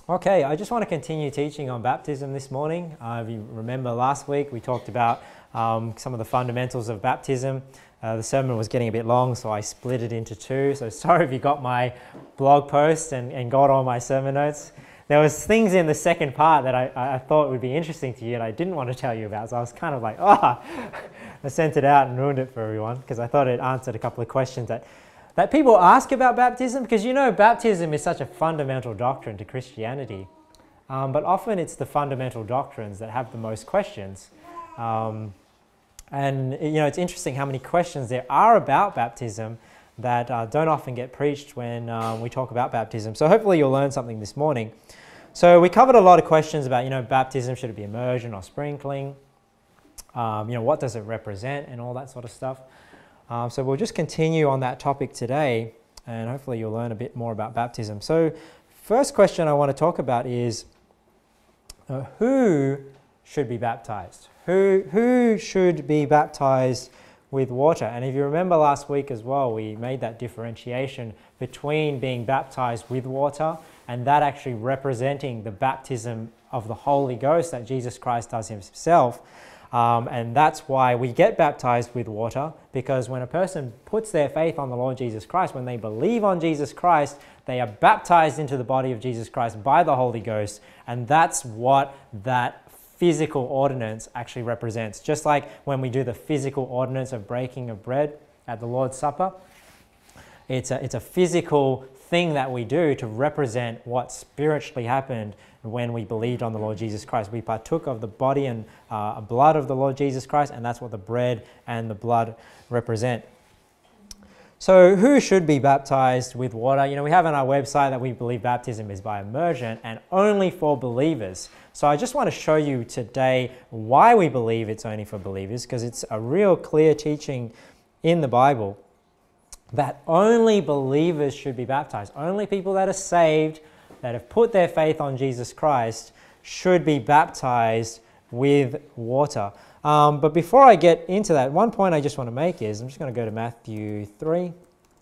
Okay, I just want to continue teaching on baptism this morning. If you remember last week we talked about some of the fundamentals of baptism. The sermon was getting a bit long, so I split it into two. So sorry if you got my blog post and got all my sermon notes. There was things in the second part that I thought would be interesting to you and I didn't want to tell you about. So I was kind of like, I sent it out and ruined it for everyone because I thought it answered a couple of questions that people ask about baptism, because you know baptism is such a fundamental doctrine to Christianity, but often it's the fundamental doctrines that have the most questions. And you know, it's interesting how many questions there are about baptism that don't often get preached when we talk about baptism. So hopefully you'll learn something this morning. So we covered a lot of questions about, you know, baptism, should it be immersion or sprinkling? You know, what does it represent and all that sort of stuff. So we'll just continue on that topic today, and hopefully you'll learn a bit more about baptism. So first question I want to talk about is who should be baptized? Who should be baptized with water? And if you remember last week as well, we made that differentiation between being baptized with water and that actually representing the baptism of the Holy Ghost that Jesus Christ does himself. And that's why we get baptized with water, because when a person puts their faith on the Lord Jesus Christ, when they believe on Jesus Christ, they are baptized into the body of Jesus Christ by the Holy Ghost, and that's what that physical ordinance actually represents. Just like when we do the physical ordinance of breaking of bread at the Lord's Supper, it's a physical thing that we do to represent what spiritually happened when we believed on the Lord Jesus Christ. We partook of the body and blood of the Lord Jesus Christ, and that's what the bread and the blood represent. So who should be baptized with water? You know, we have on our website that we believe baptism is by immersion and only for believers. So I just want to show you today why we believe it's only for believers, because it's a real clear teaching in the Bible that only believers should be baptized. Only people that are saved, that have put their faith on Jesus Christ, should be baptized with water. But before I get into that, one point I just want to make is, I'm just going to go to Matthew 3,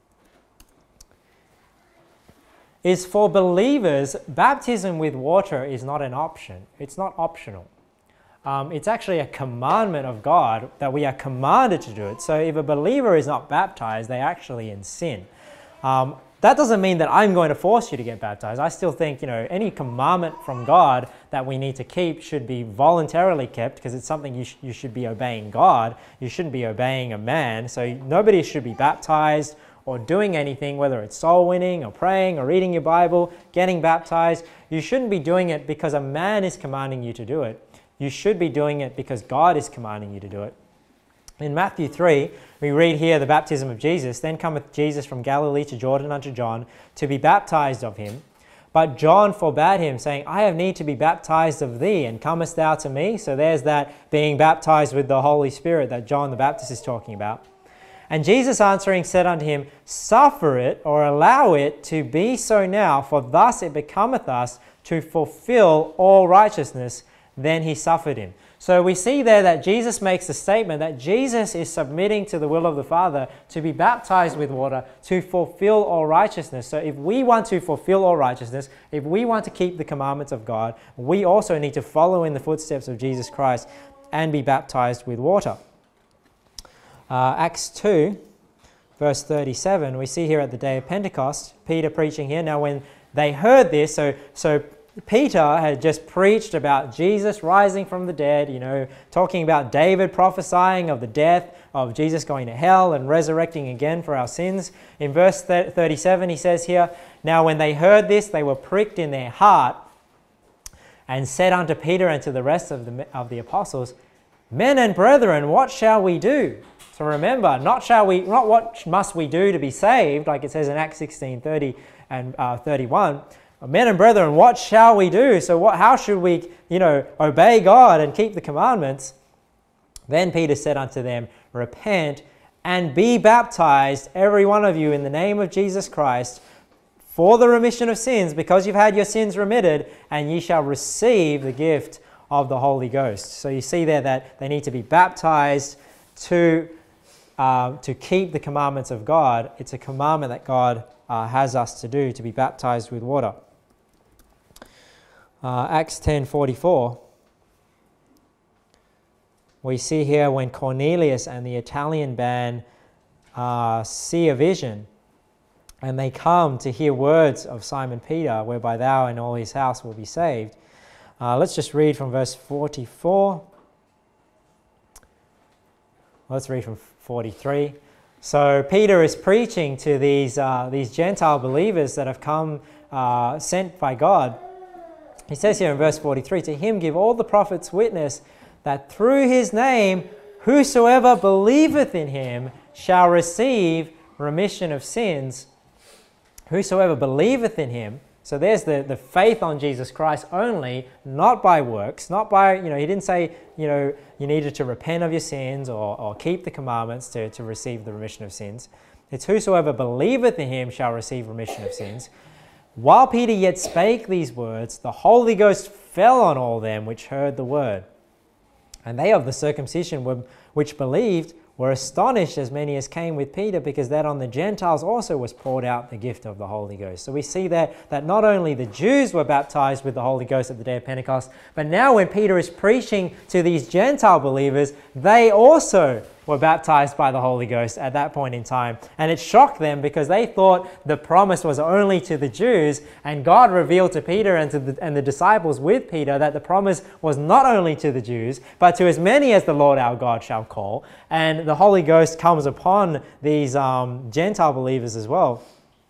is for believers, baptism with water is not an option. It's not optional. It's actually a commandment of God that we are commanded to do it. So if a believer is not baptized, they're actually in sin. That doesn't mean that I'm going to force you to get baptized. I still think, you know, any commandment from God that we need to keep should be voluntarily kept, because it's something you should be obeying God. You shouldn't be obeying a man. So nobody should be baptized or doing anything, whether it's soul winning or praying or reading your Bible, getting baptized. You shouldn't be doing it because a man is commanding you to do it. You should be doing it because God is commanding you to do it. In Matthew 3, we read here the baptism of Jesus. Then cometh Jesus from Galilee to Jordan unto John to be baptized of him. But John forbade him, saying, I have need to be baptized of thee, and comest thou to me? So there's that being baptized with the Holy Spirit that John the Baptist is talking about. And Jesus answering said unto him, Suffer it, or allow it to be so now, for thus it becometh us to fulfill all righteousness. Then he suffered him. So we see there that Jesus makes a statement that Jesus is submitting to the will of the Father to be baptized with water to fulfill all righteousness. So if we want to fulfill all righteousness, if we want to keep the commandments of God, we also need to follow in the footsteps of Jesus Christ and be baptized with water. Acts 2, verse 37, we see here at the day of Pentecost, Peter preaching here. Now when they heard this, so Peter had just preached about Jesus rising from the dead, you know, talking about David prophesying of the death of Jesus going to hell and resurrecting again for our sins. In verse 37, he says here, Now when they heard this, they were pricked in their heart and said unto Peter and to the rest of the apostles, Men and brethren, what shall we do? So remember, not what must we do to be saved, like it says in Acts 16:30 and 31. Men and brethren, what shall we do? So how should we, you know, obey God and keep the commandments? Then Peter said unto them, Repent and be baptized, every one of you, in the name of Jesus Christ, for the remission of sins, because you've had your sins remitted, and ye shall receive the gift of the Holy Ghost. So you see there that they need to be baptized to keep the commandments of God. It's a commandment that God has us to do, to be baptized with water. Acts 10:44. We see here when Cornelius and the Italian band see a vision, and they come to hear words of Simon Peter, whereby thou and all his house will be saved. Let's just read from verse 44. Let's read from 43. So Peter is preaching to these Gentile believers that have come sent by God. He says here in verse 43, to him give all the prophets witness that through his name whosoever believeth in him shall receive remission of sins. Whosoever believeth in him. So there's the faith on Jesus Christ only, not by works, not by, he didn't say, you needed to repent of your sins or keep the commandments to receive the remission of sins. It's whosoever believeth in him shall receive remission of sins. While Peter yet spake these words, the Holy Ghost fell on all them which heard the word. And they of the circumcision which believed were astonished, as many as came with Peter, because that on the Gentiles also was poured out the gift of the Holy Ghost. So we see that not only the Jews were baptized with the Holy Ghost at the day of Pentecost, but now when Peter is preaching to these Gentile believers, they also were baptized by the Holy Ghost at that point in time. And it shocked them because they thought the promise was only to the Jews, and God revealed to Peter and the disciples with Peter that the promise was not only to the Jews, but to as many as the Lord our God shall call. And the Holy Ghost comes upon these Gentile believers as well.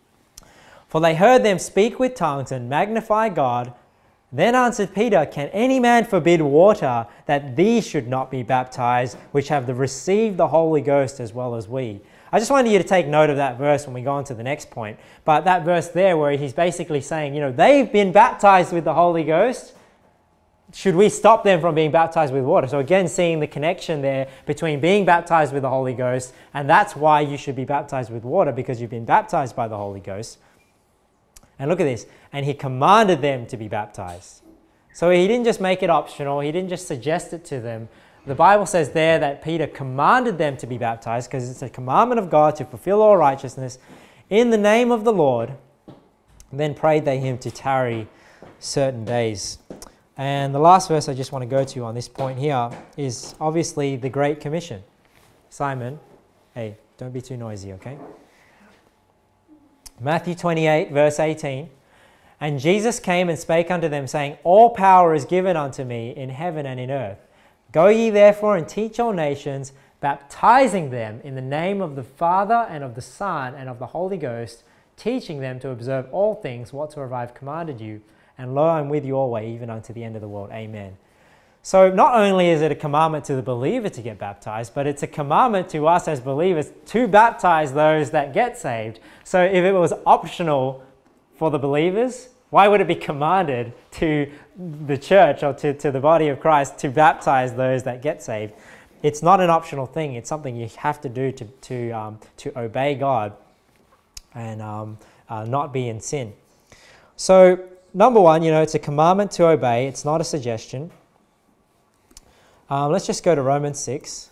For they heard them speak with tongues and magnify God. Then answered Peter, can any man forbid water that these should not be baptized, which have received the Holy Ghost as well as we? I just wanted you to take note of that verse when we go on to the next point. But that verse there where he's basically saying, they've been baptized with the Holy Ghost. Should we stop them from being baptized with water? So again, seeing the connection there between being baptized with the Holy Ghost, and that's why you should be baptized with water, because you've been baptized by the Holy Ghost. And look at this. And he commanded them to be baptized. So he didn't just make it optional. He didn't just suggest it to them. The Bible says there that Peter commanded them to be baptized, because it's a commandment of God to fulfill all righteousness in the name of the Lord. And then prayed they him to tarry certain days. And the last verse I just want to go to on this point here is obviously the Great Commission. Simon, hey, don't be too noisy, okay? Matthew 28, verse 18. And Jesus came and spake unto them, saying, all power is given unto me in heaven and in earth. Go ye therefore and teach all nations, baptizing them in the name of the Father and of the Son and of the Holy Ghost, teaching them to observe all things whatsoever I have commanded you. And lo, I am with you always, even unto the end of the world. Amen. So not only is it a commandment to the believer to get baptized, but it's a commandment to us as believers to baptize those that get saved. So if it was optional for the believers, why would it be commanded to the church or to the body of Christ to baptize those that get saved? It's not an optional thing. It's something you have to do to obey God and not be in sin. So number one, it's a commandment to obey. It's not a suggestion. Let's just go to Romans 6.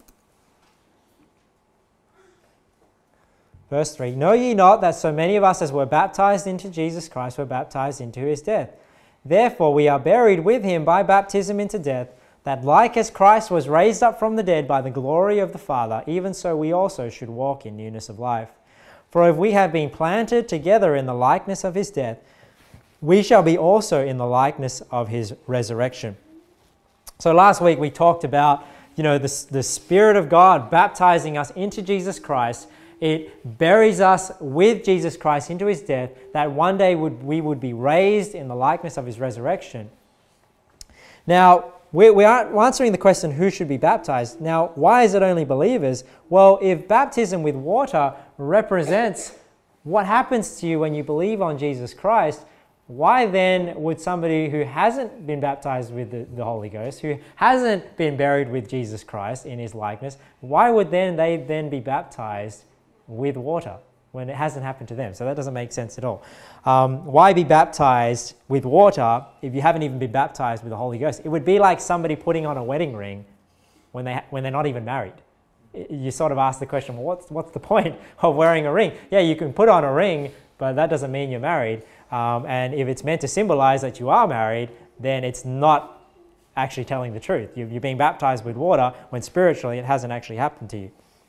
Verse 3. Know ye not that so many of us as were baptized into Jesus Christ were baptized into his death? Therefore we are buried with him by baptism into death, that like as Christ was raised up from the dead by the glory of the Father, even so we also should walk in newness of life. For if we have been planted together in the likeness of his death, we shall be also in the likeness of his resurrection. So last week we talked about, the Spirit of God baptizing us into Jesus Christ. It buries us with Jesus Christ into his death, that one day we would be raised in the likeness of his resurrection. Now, we aren't answering the question, who should be baptized? Now, why is it only believers? Well, if baptism with water represents what happens to you when you believe on Jesus Christ, why then would somebody who hasn't been baptized with the Holy Ghost, who hasn't been buried with Jesus Christ in his likeness, why would they then be baptized with water when it hasn't happened to them? So that doesn't make sense at all. Why be baptized with water if you haven't even been baptized with the Holy Ghost? It would be like somebody putting on a wedding ring when they're not even married. You sort of ask the question, well, what's the point of wearing a ring? Yeah, you can put on a ring, but that doesn't mean you're married. And if it's meant to symbolize that you are married, then it's not actually telling the truth. You're being baptized with water when spiritually it hasn't actually happened to you.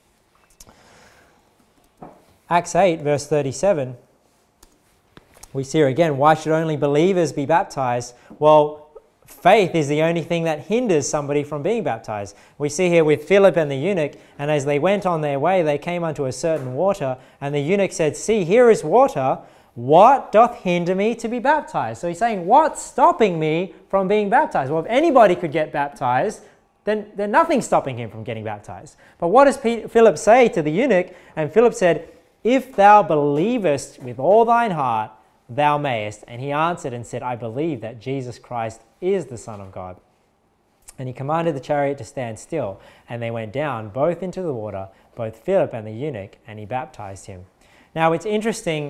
Acts 8, verse 37, we see here again, why should only believers be baptized? Well, faith is the only thing that hinders somebody from being baptized. We see here with Philip and the eunuch, and as they went on their way, they came unto a certain water, and the eunuch said, see, here is water. What doth hinder me to be baptized? So he's saying, what's stopping me from being baptized? Well, if anybody could get baptized, then nothing's stopping him from getting baptized. But what does Philip say to the eunuch? And Philip said, if thou believest with all thine heart, thou mayest. And he answered and said, I believe that Jesus Christ is the Son of God. And he commanded the chariot to stand still. And they went down both into the water, both Philip and the eunuch, and he baptized him. Now it's interesting,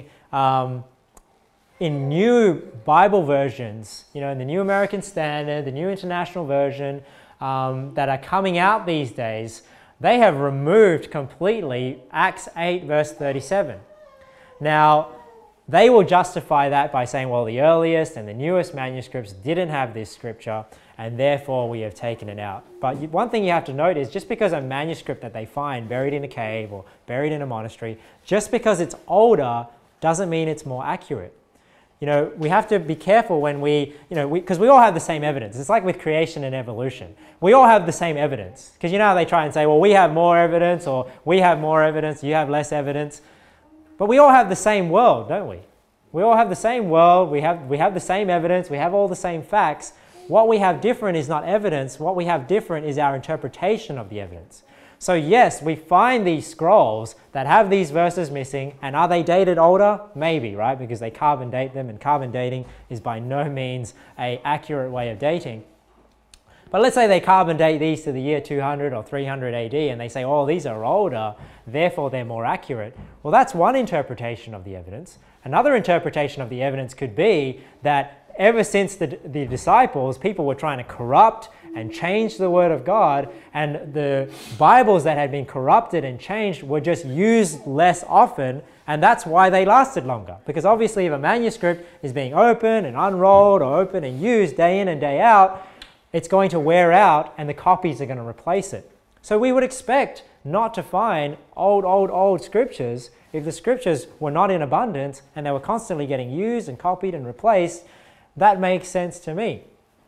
in new Bible versions, in the New American Standard, the New International Version, that are coming out these days, they have removed completely Acts 8 verse 37. Now, they will justify that by saying, well, the earliest and the newest manuscripts didn't have this scripture, and therefore we have taken it out. But one thing you have to note is just because a manuscript that they find buried in a cave or buried in a monastery, just because it's older doesn't mean it's more accurate. We have to be careful when because we all have the same evidence. It's like with creation and evolution. We all have the same evidence. Because how they try and say, well, we have more evidence, or we have more evidence, you have less evidence. But we all have the same world, don't we? We all have the same world, we have the same evidence, we have all the same facts. What we have different is not evidence, what we have different is our interpretation of the evidence. So yes, we find these scrolls that have these verses missing, and are they dated older? Maybe, right? Because they carbon date them, and carbon dating is by no means an accurate way of dating. But let's say they carbon date these to the year 200 or 300 AD, and they say, oh, these are older, therefore they're more accurate. Well, that's one interpretation of the evidence. Another interpretation of the evidence could be that ever since the disciples, people were trying to corrupt and change the Word of God, and the Bibles that had been corrupted and changed were just used less often, and that's why they lasted longer. Because obviously if a manuscript is being opened and unrolled or opened and used day in and day out, it's going to wear out and the copies are going to replace it. So we would expect not to find old scriptures if the scriptures were not in abundance and they were constantly getting used and copied and replaced. That makes sense to me.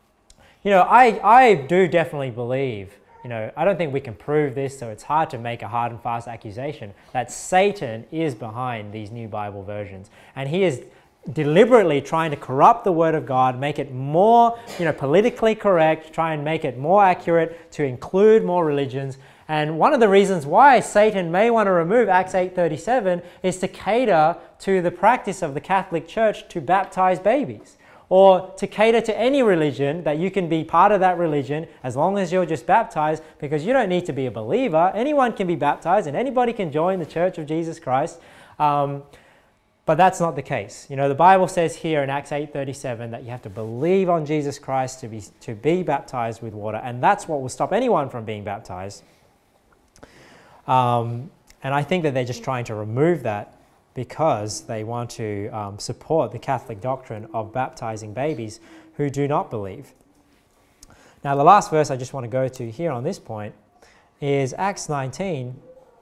I do definitely believe, I don't think we can prove this, so it's hard to make a hard and fast accusation that Satan is behind these new Bible versions. And he is deliberately trying to corrupt the Word of God, make it more, politically correct, try and make it more accurate to include more religions. And one of the reasons why Satan may want to remove Acts 8:37 is to cater to the practice of the Catholic Church to baptize babies, or to cater to any religion that you can be part of that religion as long as you're just baptized, because you don't need to be a believer. Anyone can be baptized and anybody can join the Church of Jesus Christ. But that's not the case. The Bible says here in Acts 8:37 that you have to believe on Jesus Christ to be baptized with water, and that's what will stop anyone from being baptized. And I think that they're just trying to remove that because they want to support the Catholic doctrine of baptizing babies who do not believe. Now, the last verse I just want to go to here on this point is Acts 19.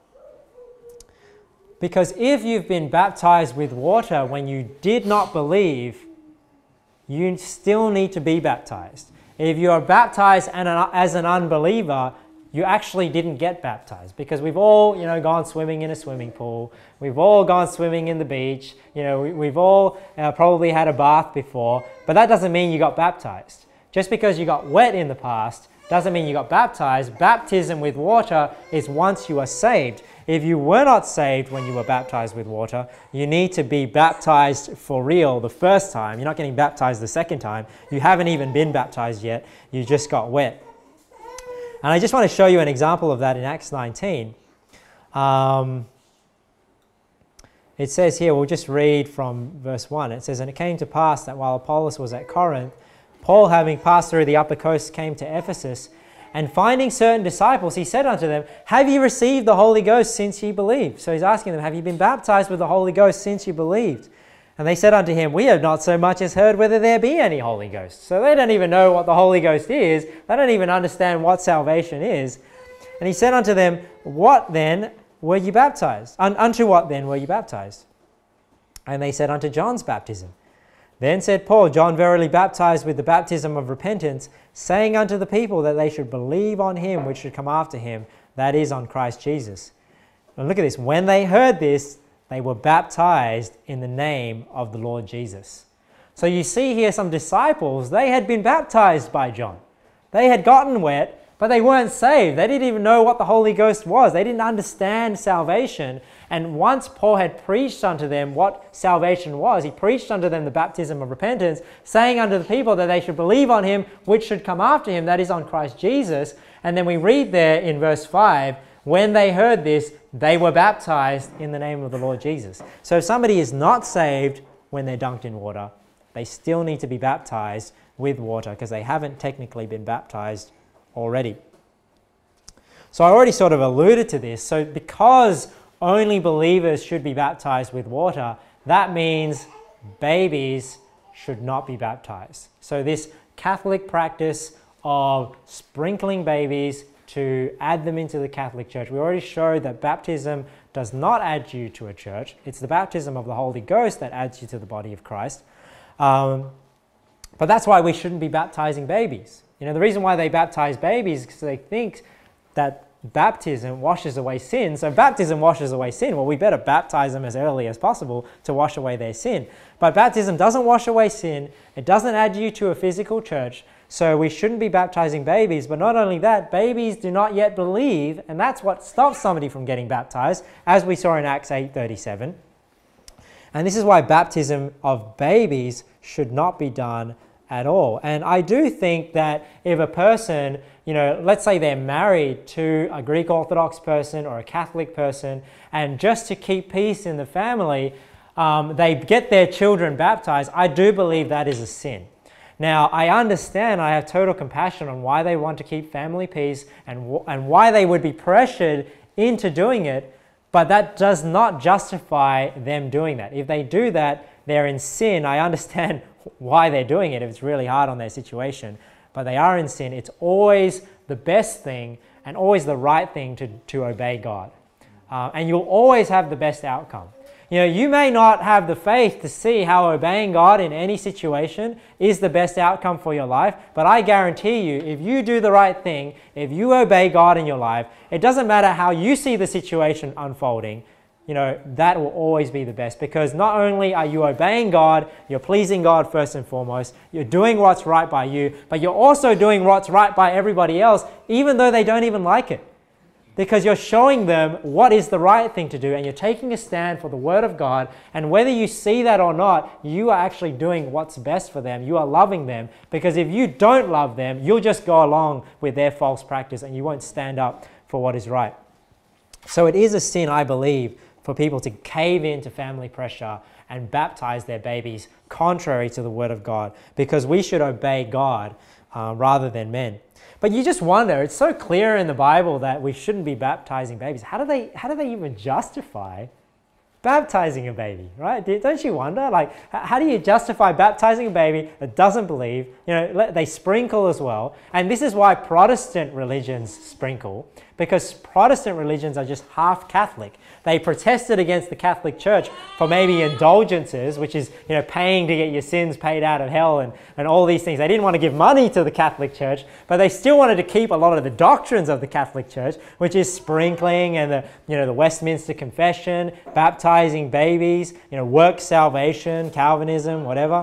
Because if you've been baptized with water when you did not believe, you still need to be baptized. If you are baptized as an unbeliever, you actually didn't get baptized, because we've all, gone swimming in a swimming pool. We've all gone swimming in the beach. We've all probably had a bath before, but that doesn't mean you got baptized. Just because you got wet in the past doesn't mean you got baptized. Baptism with water is once you are saved. If you were not saved when you were baptized with water, you need to be baptized for real the first time. You're not getting baptized the second time. You haven't even been baptized yet. You just got wet. And I just want to show you an example of that in Acts 19. It says here, we'll just read from verse 1. It says, "And it came to pass that while Apollos was at Corinth, Paul, having passed through the upper coast, came to Ephesus, and finding certain disciples, he said unto them, Have ye received the Holy Ghost since ye believed?" So he's asking them, have you been baptized with the Holy Ghost since you believed? And they said unto him, we have not so much as heard whether there be any Holy Ghost. So they don't even know what the Holy Ghost is. They don't even understand what salvation is. And he said unto them, what then were you baptized? Unto what then were you baptized? And they said, unto John's baptism. Then said Paul, John verily baptized with the baptism of repentance, saying unto the people that they should believe on him which should come after him, that is, on Christ Jesus. And look at this. When they heard this, they were baptized in the name of the Lord Jesus. So you see here some disciples, they had been baptized by John. They had gotten wet, but they weren't saved. They didn't even know what the Holy Ghost was. They didn't understand salvation. And once Paul had preached unto them what salvation was, he preached unto them the baptism of repentance, saying unto the people that they should believe on him which should come after him, that is, on Christ Jesus. And then we read there in verse 5, when they heard this, they were baptized in the name of the Lord Jesus. So if somebody is not saved when they're dunked in water, they still need to be baptized with water because they haven't technically been baptized already. So I already sort of alluded to this. So because only believers should be baptized with water, that means babies should not be baptized. So this Catholic practice of sprinkling babies to add them into the Catholic Church, we already showed that baptism does not add you to a church. It's the baptism of the Holy Ghost that adds you to the body of Christ. But that's why we shouldn't be baptizing babies. You know, the reason why they baptize babies is because they think that baptism washes away sin. So baptism washes away sin. Well, we better baptize them as early as possible to wash away their sin. But baptism doesn't wash away sin. It doesn't add you to a physical church. So we shouldn't be baptizing babies. But not only that, babies do not yet believe. And that's what stops somebody from getting baptized, as we saw in Acts 8:37. And this is why baptism of babies should not be done at all. And I do think that if a person, you know, let's say they're married to a Greek Orthodox person or a Catholic person, and just to keep peace in the family, they get their children baptized, I do believe that is a sin. Now, I understand, I have total compassion on why they want to keep family peace and why they would be pressured into doing it, but that does not justify them doing that. If they do that, they're in sin. I understand why they're doing it if it's really hard on their situation, but they are in sin. It's always the best thing and always the right thing to obey God. And you'll always have the best outcome. You know, you may not have the faith to see how obeying God in any situation is the best outcome for your life, but I guarantee you, if you do the right thing, if you obey God in your life, it doesn't matter how you see the situation unfolding, you know, that will always be the best, because not only are you obeying God, you're pleasing God first and foremost, you're doing what's right by you, but you're also doing what's right by everybody else, even though they don't even like it. Because you're showing them what is the right thing to do, and you're taking a stand for the Word of God, and whether you see that or not, you are actually doing what's best for them. You are loving them, because if you don't love them, you'll just go along with their false practice and you won't stand up for what is right. So it is a sin, I believe, for people to cave into family pressure and baptize their babies contrary to the Word of God, because we should obey God rather than men. But you just wonder, it's so clear in the Bible that we shouldn't be baptizing babies. How do they even justify baptizing a baby, right? Don't you wonder? Like, how do you justify baptizing a baby that doesn't believe? You know, they sprinkle as well. And this is why Protestant religions sprinkle, because Protestant religions are just half Catholic. They protested against the Catholic Church for maybe indulgences, which is, you know, paying to get your sins paid out of hell and all these things. They didn't want to give money to the Catholic Church, but they still wanted to keep a lot of the doctrines of the Catholic Church, which is sprinkling and the Westminster Confession, baptizing babies, you know, work salvation, Calvinism, whatever.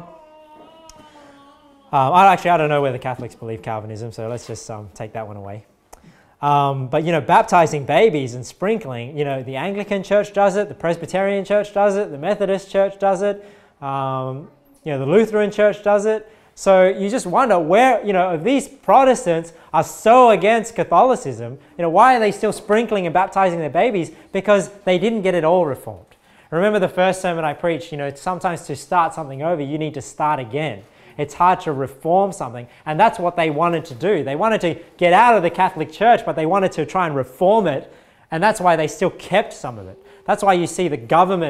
I don't know whether Catholics believe Calvinism, so let's just take that one away. But, you know, baptizing babies and sprinkling, you know, the Anglican Church does it, the Presbyterian Church does it, the Methodist Church does it, you know, the Lutheran Church does it. So you just wonder where, you know, if these Protestants are so against Catholicism, you know, why are they still sprinkling and baptizing their babies? Because they didn't get it all reformed. Remember the first sermon I preached, you know, sometimes to start something over, you need to start again. It's hard to reform something, and that's what they wanted to do. They wanted to get out of the Catholic Church, but they wanted to try and reform it, and that's why they still kept some of it. That's why you see the government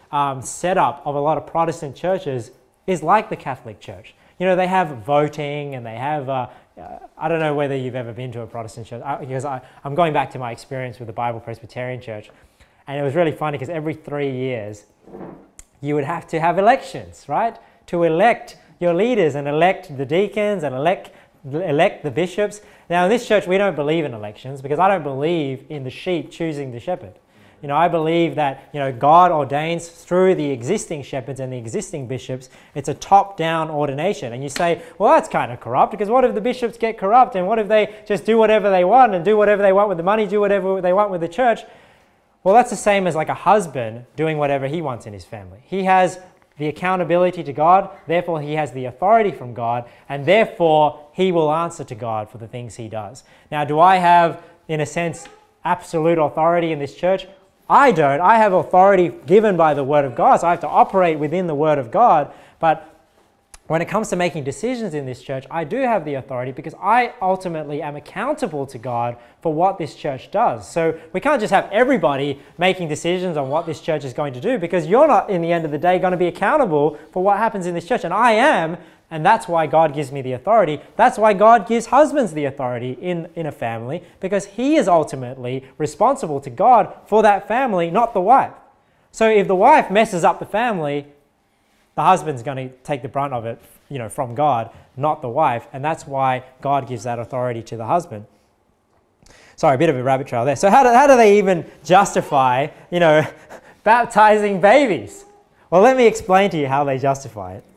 setup of a lot of Protestant churches is like the Catholic Church. You know, they have voting and they have, I don't know whether you've ever been to a Protestant church, because I'm going back to my experience with the Bible Presbyterian Church, and it was really funny because every 3 years you would have to have elections, right? To elect your leaders and elect the deacons and elect the bishops. Now in this church we don't believe in elections because I don't believe in the sheep choosing the shepherd. You know, I believe that, you know, God ordains through the existing shepherds and the existing bishops. It's a top-down ordination. And you say, well, that's kind of corrupt, because what if the bishops get corrupt, and what if they just do whatever they want and do whatever they want with the money, do whatever they want with the church? Well, that's the same as like a husband doing whatever he wants in his family. He has the accountability to God, therefore he has the authority from God, and therefore he will answer to God for the things he does. Now, do I have, in a sense, absolute authority in this church? I don't. I have authority given by the Word of God, so I have to operate within the Word of God. But when it comes to making decisions in this church, I do have the authority because I ultimately am accountable to God for what this church does. So we can't just have everybody making decisions on what this church is going to do, because you're not, in the end of the day, going to be accountable for what happens in this church. And I am, and that's why God gives me the authority. That's why God gives husbands the authority in a family, because he is ultimately responsible to God for that family, not the wife. So if the wife messes up the family, the husband's going to take the brunt of it, you know, from God, not the wife. And that's why God gives that authority to the husband. Sorry, a bit of a rabbit trail there. So how do they even justify, you know, baptizing babies? Well, let me explain to you how they justify it.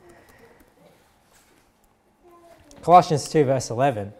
Colossians 2 verse 11.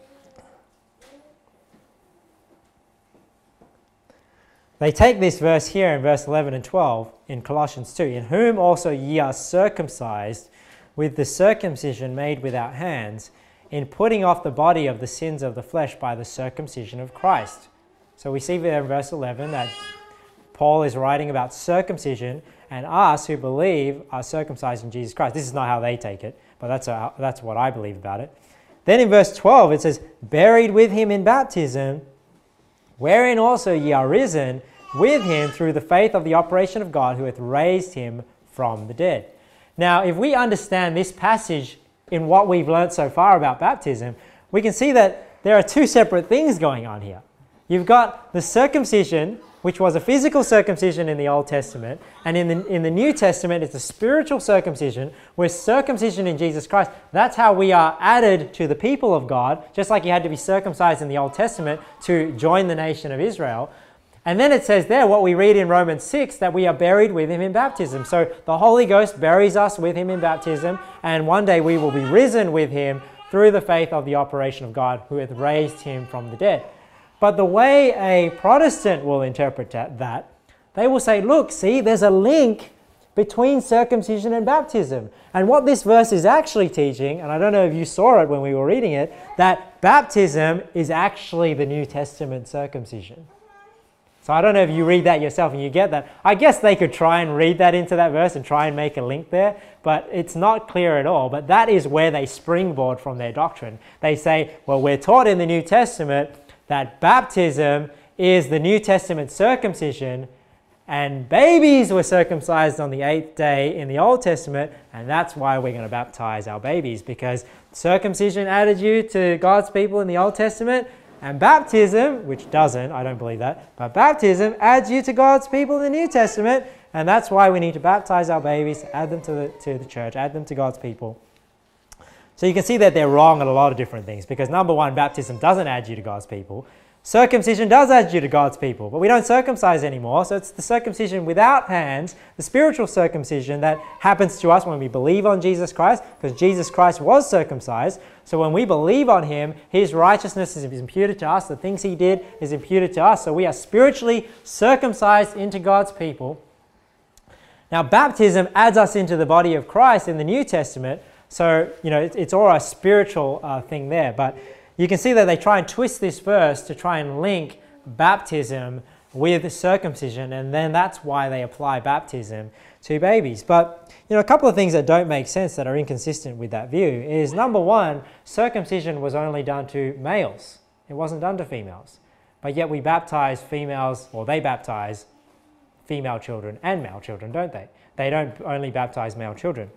They take this verse here in verse 11 and 12 in Colossians 2, in whom also ye are circumcised with the circumcision made without hands, in putting off the body of the sins of the flesh by the circumcision of Christ. So we see there in verse 11 that Paul is writing about circumcision, and us who believe are circumcised in Jesus Christ. This is not how they take it, but that's what I believe about it. Then in verse 12 it says, buried with him in baptism, wherein also ye are risen with him through the faith of the operation of God, who hath raised him from the dead. Now, if we understand this passage in what we've learnt so far about baptism, we can see that there are two separate things going on here. You've got the circumcision, which was a physical circumcision in the Old Testament, and in the New Testament it's a spiritual circumcision. We're circumcision in Jesus Christ. That's how we are added to the people of God, just like you had to be circumcised in the Old Testament to join the nation of Israel. And then it says there, what we read in Romans 6, that we are buried with him in baptism. So the Holy Ghost buries us with him in baptism, and one day we will be risen with him through the faith of the operation of God, who hath raised him from the dead. But the way a Protestant will interpret that, they will say, look, see, there's a link between circumcision and baptism. And what this verse is actually teaching, and I don't know if you saw it when we were reading it, that baptism is actually the New Testament circumcision. So I don't know if you read that yourself and you get that. I guess they could try and read that into that verse and try and make a link there, but it's not clear at all. But that is where they springboard from their doctrine. They say, well, we're taught in the New Testament that baptism is the New Testament circumcision, and babies were circumcised on the 8th day in the Old Testament, and that's why we're going to baptize our babies, because circumcision added you to God's people in the Old Testament, and baptism, which doesn't, I don't believe that, but baptism adds you to God's people in the New Testament, and that's why we need to baptize our babies, add them to the church, add them to God's people. So you can see that they're wrong on a lot of different things, because number one, baptism doesn't add you to God's people. Circumcision does add you to God's people, but we don't circumcise anymore. So it's the circumcision without hands, the spiritual circumcision that happens to us when we believe on Jesus Christ, because Jesus Christ was circumcised. So when we believe on him, his righteousness is imputed to us. The things he did is imputed to us. So we are spiritually circumcised into God's people. Now, baptism adds us into the body of Christ in the New Testament. So, you know, it's all a spiritual thing there. But you can see that they try and twist this verse to try and link baptism with circumcision, and then that's why they apply baptism to babies. But, you know, a couple of things that don't make sense, that are inconsistent with that view, is number one, circumcision was only done to males. It wasn't done to females. But yet we baptize females, or they baptize female children and male children, don't they? They don't only baptize male children.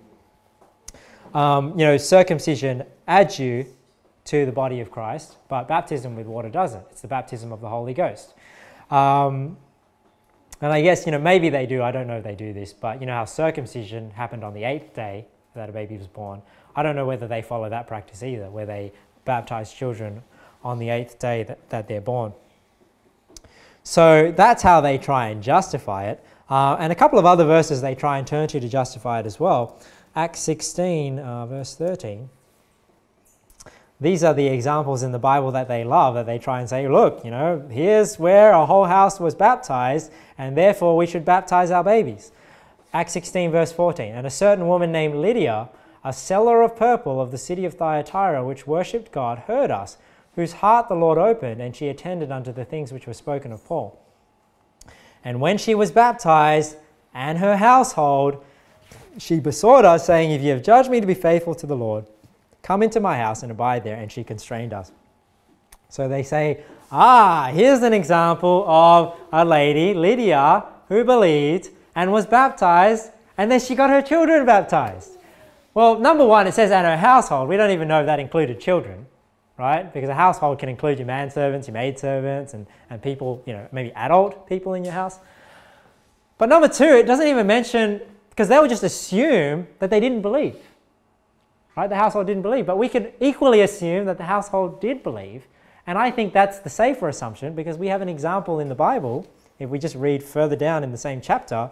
Circumcision adds you to the body of Christ, but baptism with water doesn't. It's the baptism of the Holy Ghost. And I guess, maybe they do. I don't know if they do this, but how circumcision happened on the 8th day that a baby was born. I don't know whether they follow that practice either, where they baptize children on the 8th day that they're born. So that's how they try and justify it. And a couple of other verses they try and turn to justify it as well. Acts 16, verse 13. These are the examples in the Bible that they love, that they try and say, look, here's where a whole house was baptized, and therefore we should baptize our babies. Acts 16, verse 14. And a certain woman named Lydia, a seller of purple of the city of Thyatira, which worshipped God, heard us, whose heart the Lord opened, and she attended unto the things which were spoken of Paul. And when she was baptized, and her household, she besought us, saying, if you have judged me to be faithful to the Lord, come into my house and abide there. And she constrained us. So they say, here's an example of a lady, Lydia, who believed and was baptized, and then she got her children baptized. Well, number one, it says at her household. We don't even know if that included children, right? Because a household can include your manservants, your maidservants, and people, maybe adult people in your house. But number two, it doesn't even mention, because they would just assume that they didn't believe. Right? The household didn't believe, but we could equally assume that the household did believe. And I think that's the safer assumption, because we have an example in the Bible, if we just read further down in the same chapter,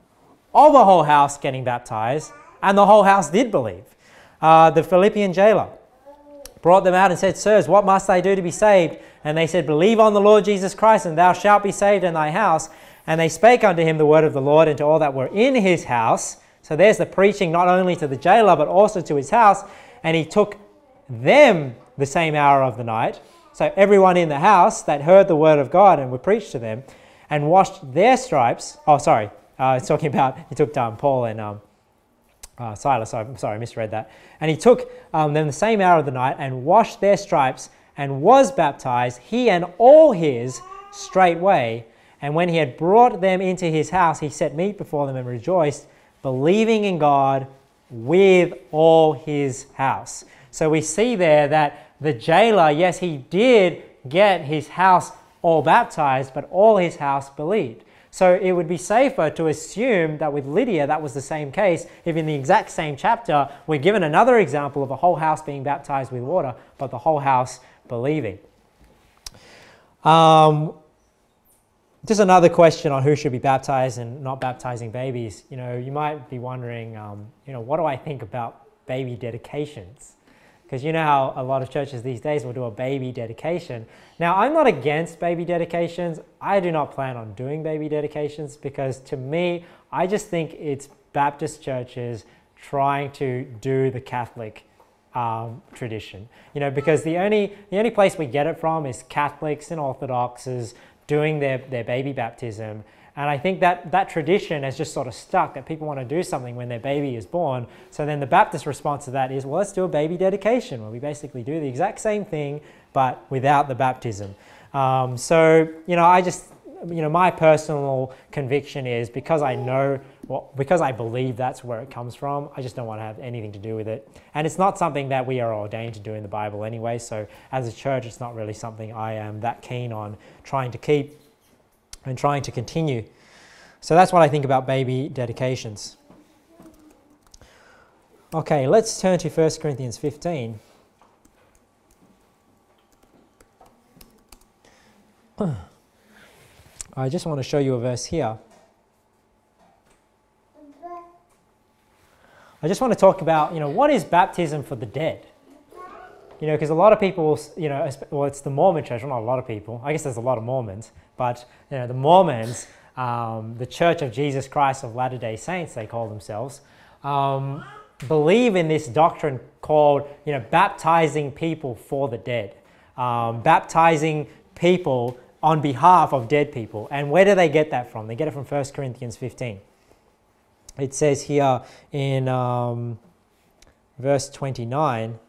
of a whole house getting baptized, and the whole house did believe. The Philippian jailer brought them out and said, sirs, what must I do to be saved? And they said, believe on the Lord Jesus Christ, and thou shalt be saved in thy house. And they spake unto him the word of the Lord, and to all that were in his house. So there's the preaching not only to the jailer, but also to his house. And he took them the same hour of the night. So everyone in the house that heard the word of God and were preached to them, and washed their stripes. It's talking about, he took Paul and Silas. I'm sorry, I misread that. And he took them the same hour of the night and washed their stripes and was baptized, he and all his, straightway. And when he had brought them into his house, he set meat before them and rejoiced, believing in God with all his house. So we see there that the jailer, yes, he did get his house all baptized, but all his house believed. So it would be safer to assume that with Lydia that was the same case if in the exact same chapter we're given another example of a whole house being baptized with water, but the whole house believing. Just another question on who should be baptized and not baptizing babies. You might be wondering, what do I think about baby dedications? Because you know how a lot of churches these days will do a baby dedication. Now, I'm not against baby dedications. I do not plan on doing baby dedications because to me, I just think it's Baptist churches trying to do the Catholic tradition. Because the only place we get it from is Catholics and Orthodoxes doing their baby baptism. And I think that tradition has just sort of stuck, that people want to do something when their baby is born. So then the Baptist response to that is, well, let's do a baby dedication, where we basically do the exact same thing, but without the baptism. My personal conviction is because I believe that's where it comes from, I just don't want to have anything to do with it. And it's not something that we are ordained to do in the Bible anyway. So as a church, it's not really something I am that keen on trying to keep and trying to continue. So that's what I think about baby dedications. Okay, let's turn to 1 Corinthians 15. I just want to show you a verse here. I just want to talk about, what is baptism for the dead? Because a lot of people, it's the Mormon church, well, not a lot of people. I guess there's a lot of Mormons, but the Mormons, the Church of Jesus Christ of Latter-day Saints, they call themselves, believe in this doctrine called, baptizing people for the dead, baptizing people on behalf of dead people. And where do they get that from? They get it from 1 Corinthians 15. It says here in verse 29,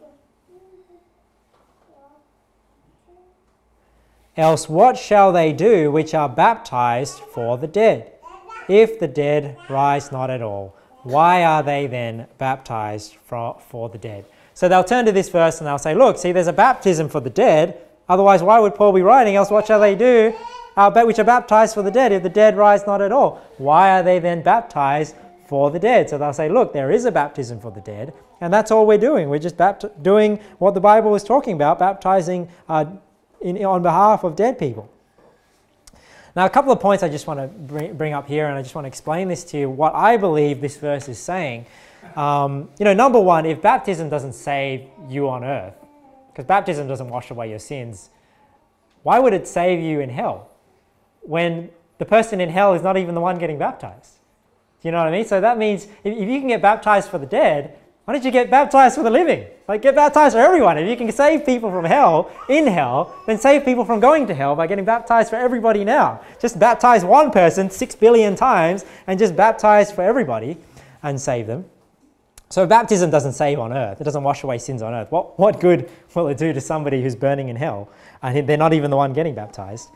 else what shall they do which are baptized for the dead? if the dead rise not at all, why are they then baptized for the dead? So they'll turn to this verse and they'll say, look, see, there's a baptism for the dead. Otherwise, why would Paul be writing? Else what shall they do? Which are baptized for the dead, if the dead rise not at all. Why are they then baptized for the dead? So they'll say, look, there is a baptism for the dead, and that's all we're doing. We're just doing what the Bible is talking about, baptizing on behalf of dead people. Now, a couple of points I just want to bring up here, and I just want to explain this to you, what I believe this verse is saying. Number one, if baptism doesn't save you on earth, because baptism doesn't wash away your sins, why would it save you in hell when the person in hell is not even the one getting baptized? Do you know what I mean? So that means if you can get baptized for the dead, why don't you get baptized for the living? Like, get baptized for everyone. If you can save people from hell, in hell, then save people from going to hell by getting baptized for everybody now. Just baptize one person 6 billion times and just baptize for everybody and save them. So baptism doesn't save on earth. It doesn't wash away sins on earth. What good will it do to somebody who's burning in hell and they're not even the one getting baptized?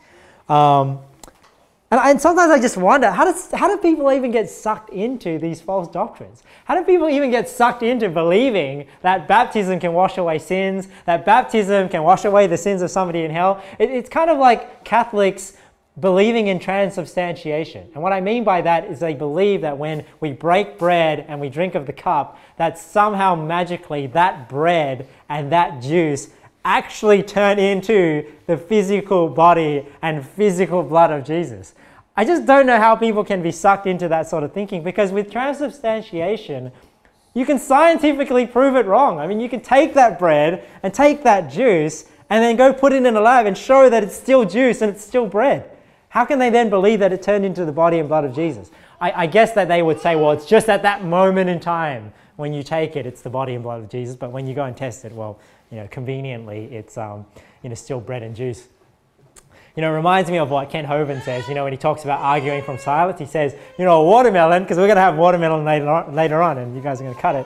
And sometimes I just wonder, how do people even get sucked into these false doctrines? How do people even get sucked into believing that baptism can wash away sins, that baptism can wash away the sins of somebody in hell? It's kind of like Catholics believing in transubstantiation. And what I mean by that is they believe that when we break bread and we drink of the cup, that somehow magically that bread and that juice actually turn into the physical body and physical blood of Jesus. I just don't know how people can be sucked into that sort of thinking, because with transubstantiation, you can scientifically prove it wrong. I mean, you can take that bread and take that juice and then go put it in a lab and show that it's still juice and it's still bread. How can they then believe that it turned into the body and blood of Jesus? I guess that they would say, well, it's just at that moment in time when you take it, it's the body and blood of Jesus. But when you go and test it, well, conveniently, it's still bread and juice. It reminds me of what Ken Hovind says, when he talks about arguing from silence. He says, a watermelon, because we're going to have watermelon later on, and you guys are going to cut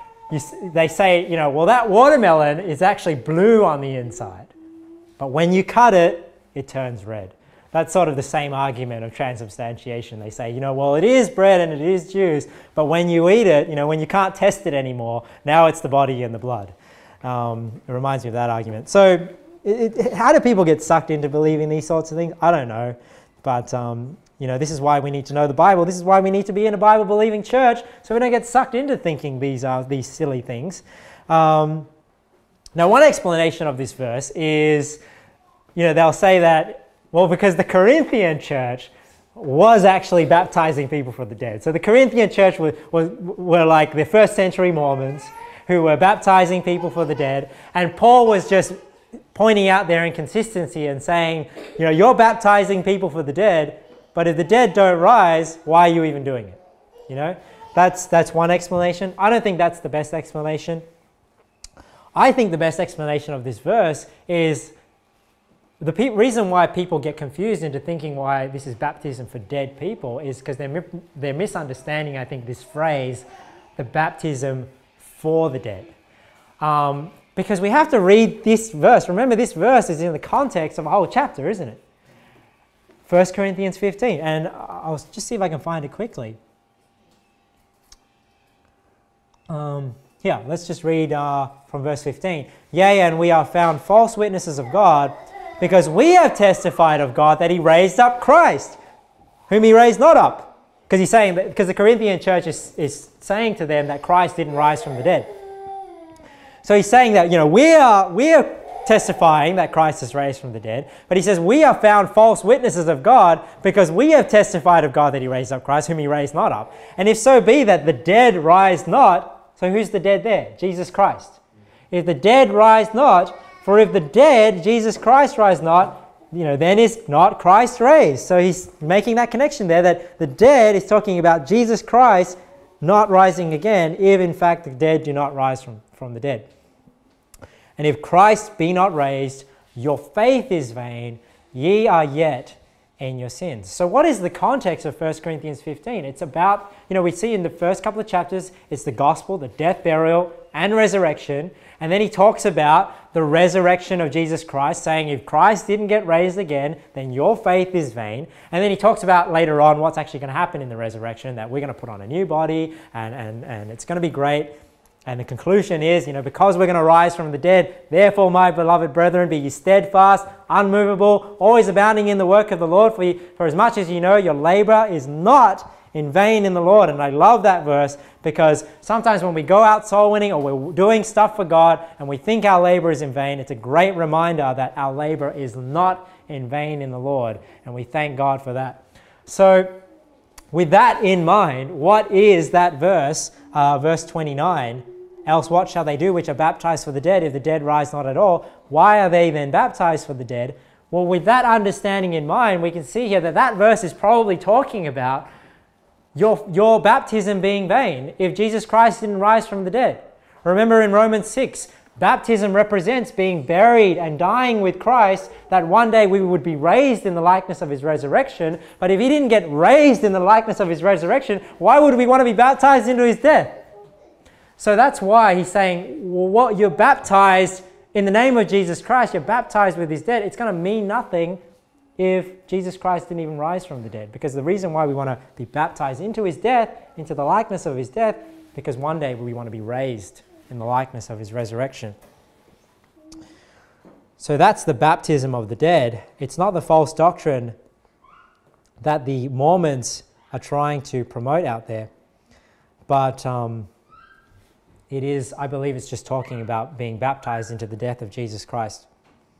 it. They say, well, that watermelon is actually blue on the inside. But when you cut it, it turns red. That's sort of the same argument of transubstantiation. They say, well, it is bread and it is juice, but when you eat it, when you can't test it anymore, now it's the body and the blood. It reminds me of that argument. So how do people get sucked into believing these sorts of things? I don't know. But, this is why we need to know the Bible. This is why we need to be in a Bible-believing church, so we don't get sucked into thinking these silly things. Now, one explanation of this verse is, they'll say that, well, because the Corinthian church was actually baptizing people for the dead. So the Corinthian church were like the first century Mormons who were baptizing people for the dead. And Paul was just pointing out their inconsistency and saying, you're baptizing people for the dead, but if the dead don't rise, why are you even doing it? That's one explanation. I don't think that's the best explanation. I think the best explanation of this verse is the reason why people get confused into thinking why this is baptism for dead people is because they're misunderstanding, I think, this phrase, the baptism for the dead. Because we have to read this verse. Remember, this verse is in the context of a whole chapter, isn't it? 1 Corinthians 15. And I'll just see if I can find it quickly. Let's just read from verse 15. Yea, and we are found false witnesses of God, because we have testified of God that he raised up Christ, whom he raised not up. Because he's saying that, because the Corinthian church is saying to them that Christ didn't rise from the dead. So he's saying that, we are testifying that Christ is raised from the dead, but he says we are found false witnesses of God because we have testified of God that he raised up Christ, whom he raised not up. And if so be that the dead rise not, so who's the dead there? Jesus Christ. If the dead rise not, for if the dead, Jesus Christ, rise not, then is not Christ raised. So he's making that connection there, that the dead is talking about Jesus Christ not rising again, if in fact the dead do not rise from the dead. And if Christ be not raised, your faith is vain, ye are yet in your sins. So what is the context of 1 Corinthians 15? It's about, we see in the first couple of chapters, it's the gospel, the death, burial, and resurrection. And then he talks about the resurrection of Jesus Christ, saying if Christ didn't get raised again, then your faith is vain. And then he talks about later on what's actually going to happen in the resurrection, that we're going to put on a new body and it's going to be great. And the conclusion is, because we're going to rise from the dead, therefore, my beloved brethren, be ye steadfast, unmovable, always abounding in the work of the Lord. For as much as you know, your labor is not in vain in the Lord. And I love that verse, because sometimes when we go out soul winning or we're doing stuff for God and we think our labor is in vain, it's a great reminder that our labor is not in vain in the Lord. And we thank God for that. So with that in mind, what is that verse, verse 29? Else what shall they do which are baptized for the dead, if the dead rise not at all? Why are they then baptized for the dead? Well, with that understanding in mind, we can see here that that verse is probably talking about your baptism being vain if Jesus Christ didn't rise from the dead. Remember in Romans 6, baptism represents being buried and dying with Christ, that one day we would be raised in the likeness of his resurrection. But if he didn't get raised in the likeness of his resurrection, why would we want to be baptized into his death? So that's why he's saying, well, what you're baptized in the name of Jesus Christ, you're baptized with his death. It's going to mean nothing if Jesus Christ didn't even rise from the dead. Because the reason why we want to be baptized into his death, into the likeness of his death, because one day we want to be raised in the likeness of his resurrection. So that's the baptism of the dead. It's not the false doctrine that the Mormons are trying to promote out there. But it is, I believe it's just talking about being baptized into the death of Jesus Christ.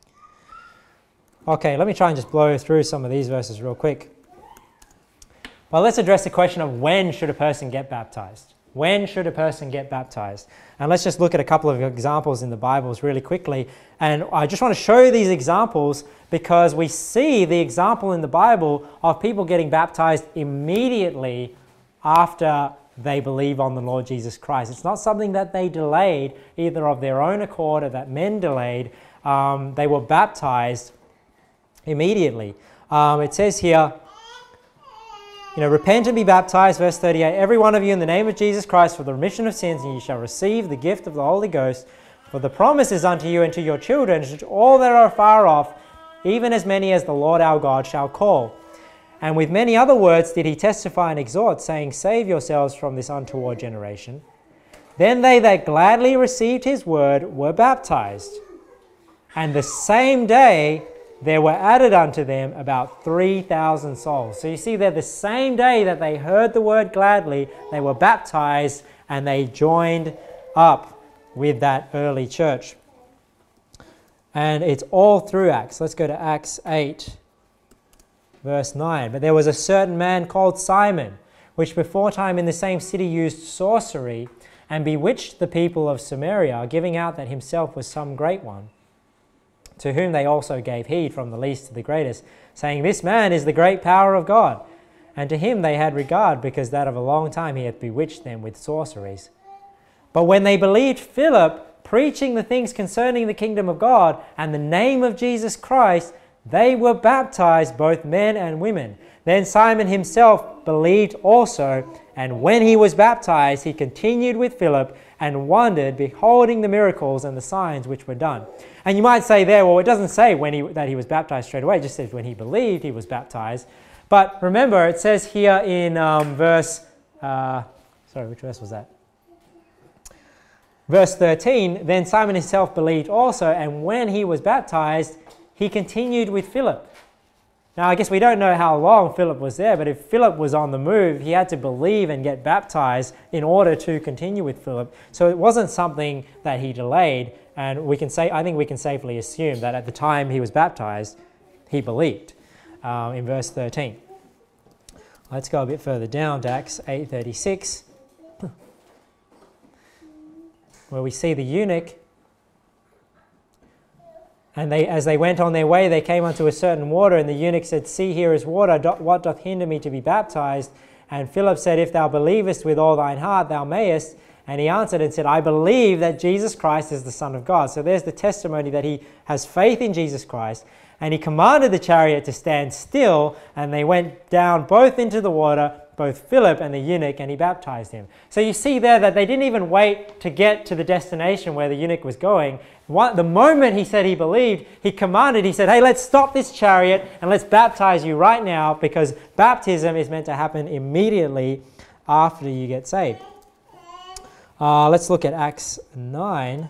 Okay, let me try and just blow through some of these verses real quick. Well, let's address the question of when should a person get baptized? When should a person get baptized? And let's just look at a couple of examples in the Bibles really quickly. And I just want to show you these examples because we see the example in the Bible of people getting baptized immediately after they believe on the Lord Jesus Christ. It's not something that they delayed, either of their own accord or that men delayed. They were baptized immediately. It says here, repent and be baptized, verse 38, every one of you in the name of Jesus Christ for the remission of sins, and you shall receive the gift of the Holy Ghost. For the promise is unto you and to your children, and to all that are far off, even as many as the Lord our God shall call. And with many other words did he testify and exhort, saying, save yourselves from this untoward generation. Then they that gladly received his word were baptized. And the same day there were added unto them about 3,000 souls. So you see there, the same day that they heard the word gladly, they were baptized and they joined up with that early church. And it's all through Acts. Let's go to Acts 8. Verse 9, but there was a certain man called Simon, which before time in the same city used sorcery, and bewitched the people of Samaria, giving out that himself was some great one, to whom they also gave heed from the least to the greatest, saying, this man is the great power of God. And to him they had regard, because that of a long time he hath bewitched them with sorceries. But when they believed Philip, preaching the things concerning the kingdom of God, and the name of Jesus Christ, they were baptized, both men and women. Then Simon himself believed also, and when he was baptized, he continued with Philip and wondered, beholding the miracles and the signs which were done. And you might say there, well, it doesn't say that he was baptized straight away. It just says when he believed, he was baptized. But remember, it says here in which verse was that? Verse 13, then Simon himself believed also, and when he was baptized, he continued with Philip. Now, I guess we don't know how long Philip was there, but if Philip was on the move, he had to believe and get baptized in order to continue with Philip. So it wasn't something that he delayed, and I think we can safely assume that at the time he was baptized, he believed. In verse 13. Let's go a bit further down to Acts 8:36, where we see the eunuch. And as they went on their way, they came unto a certain water, and the eunuch said, see, here is water, what doth hinder me to be baptized? And Philip said, if thou believest with all thine heart, thou mayest. And he answered and said, I believe that Jesus Christ is the Son of God. So there's the testimony that he has faith in Jesus Christ. And he commanded the chariot to stand still, and they went down both into the water, both Philip and the eunuch, and he baptized him. So you see there that they didn't even wait to get to the destination where the eunuch was going. The moment he said he believed, he commanded, he said, hey, let's stop this chariot and let's baptize you right now, because baptism is meant to happen immediately after you get saved. Let's look at Acts 9.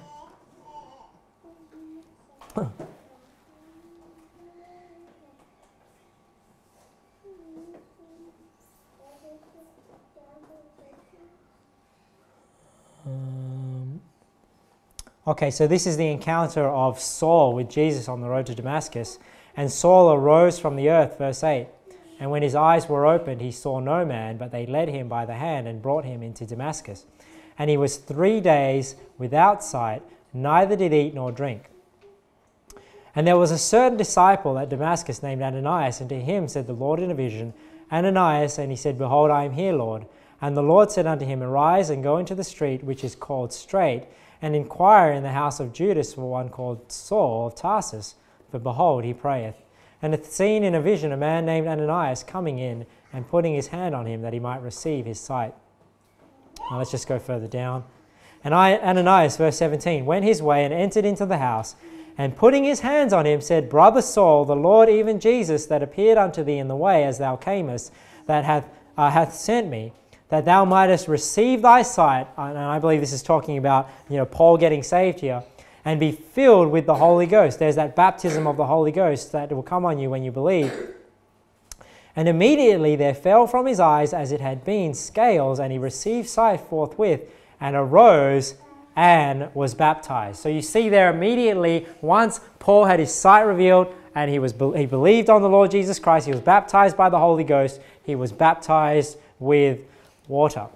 Okay, so this is the encounter of Saul with Jesus on the road to Damascus. And Saul arose from the earth, verse 8. And when his eyes were opened, he saw no man, but they led him by the hand and brought him into Damascus. And he was 3 days without sight, neither did eat nor drink. And there was a certain disciple at Damascus named Ananias, and to him said the Lord in a vision, Ananias, and he said, Behold, I am here, Lord. And the Lord said unto him, Arise and go into the street which is called Straight, and inquire in the house of Judas for one called Saul of Tarsus, for behold, he prayeth. And hath seen in a vision a man named Ananias coming in and putting his hand on him that he might receive his sight. Now let's just go further down. And Ananias, verse 17, went his way and entered into the house, and putting his hands on him said, Brother Saul, the Lord, even Jesus, that appeared unto thee in the way as thou camest, that hath sent me, that thou mightest receive thy sight. And I believe this is talking about, Paul getting saved here, and be filled with the Holy Ghost. There's that baptism of the Holy Ghost that will come on you when you believe. And immediately there fell from his eyes, as it had been, scales, and he received sight forthwith, and arose and was baptized. So you see there immediately, once Paul had his sight revealed, and he believed on the Lord Jesus Christ, he was baptized by the Holy Ghost, he was baptized with water.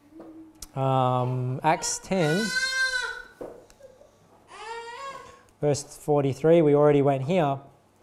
Acts 10, verse 43, we already went here.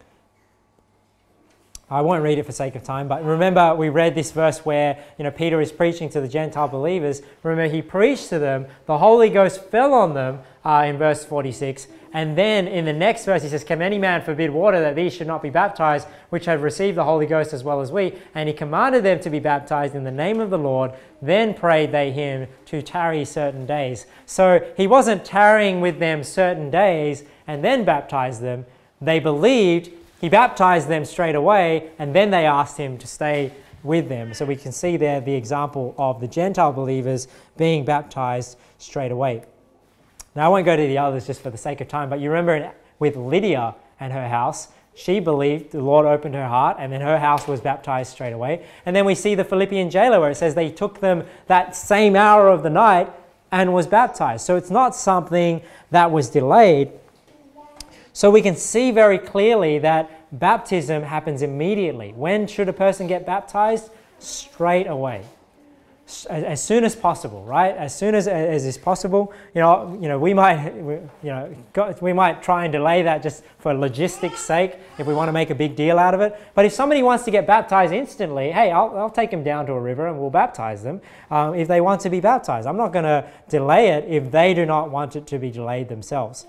I won't read it for sake of time, but remember we read this verse where Peter is preaching to the Gentile believers. Remember, he preached to them, the Holy Ghost fell on them in verse 46, and then in the next verse he says, Can any man forbid water that these should not be baptized, which have received the Holy Ghost as well as we? And he commanded them to be baptized in the name of the Lord. Then prayed they him to tarry certain days. So he wasn't tarrying with them certain days and then baptized them. They believed, he baptized them straight away, and then they asked him to stay with them. So we can see there the example of the Gentile believers being baptized straight away. Now I won't go to the others just for the sake of time, but you remember with Lydia and her house, she believed, the Lord opened her heart, and then her house was baptized straight away. And then we see the Philippian jailer where it says they took them that same hour of the night and was baptized. So it's not something that was delayed. So we can see very clearly that baptism happens immediately. When should a person get baptized? Straight away. As soon as possible, right? As soon as is possible. We might try and delay that just for logistics' sake if we want to make a big deal out of it. But if somebody wants to get baptized instantly, hey, I'll take them down to a river and we'll baptize them if they want to be baptized. I'm not going to delay it if they do not want it to be delayed themselves.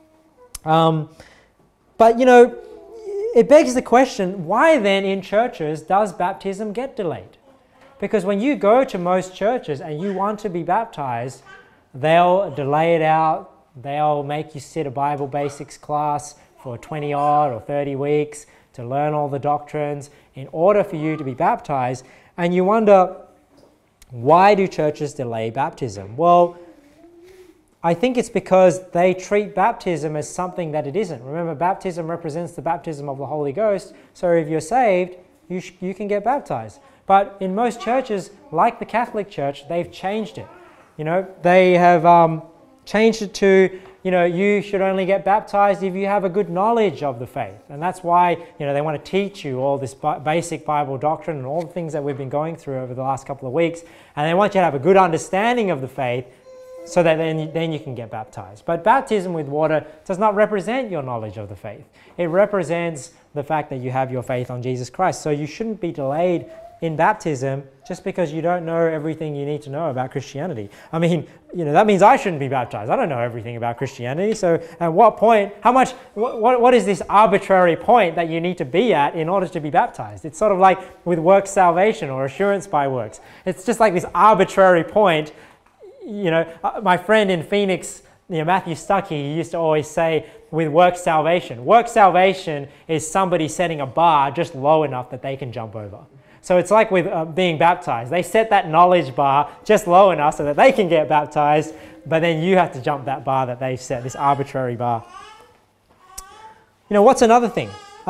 But it begs the question, why then in churches does baptism get delayed? Because when you go to most churches and you want to be baptized, they'll delay it out. They'll make you sit a Bible basics class for 20 odd or 30 weeks to learn all the doctrines in order for you to be baptized. And you wonder, why do churches delay baptism? Well, I think it's because they treat baptism as something that it isn't. Remember, baptism represents the baptism of the Holy Ghost. So if you're saved, you can get baptized. But in most churches, like the Catholic Church, they've changed it. They have changed it to, you should only get baptized if you have a good knowledge of the faith. And that's why, they want to teach you all this basic Bible doctrine and all the things that we've been going through over the last couple of weeks. And they want you to have a good understanding of the faith so that then you can get baptized. But baptism with water does not represent your knowledge of the faith. It represents the fact that you have your faith on Jesus Christ. So you shouldn't be delayed in baptism just because you don't know everything you need to know about Christianity. I mean, that means I shouldn't be baptized. I don't know everything about Christianity. So at what point, what is this arbitrary point that you need to be at in order to be baptized? It's sort of like with works salvation or assurance by works. It's just like this arbitrary point. My friend in Phoenix, Matthew Stuckey, he used to always say with works salvation is somebody setting a bar just low enough that they can jump over. So it's like with being baptized. They set that knowledge bar just low enough so that they can get baptized, but then you have to jump that bar that they've set, this arbitrary bar. What's another thing?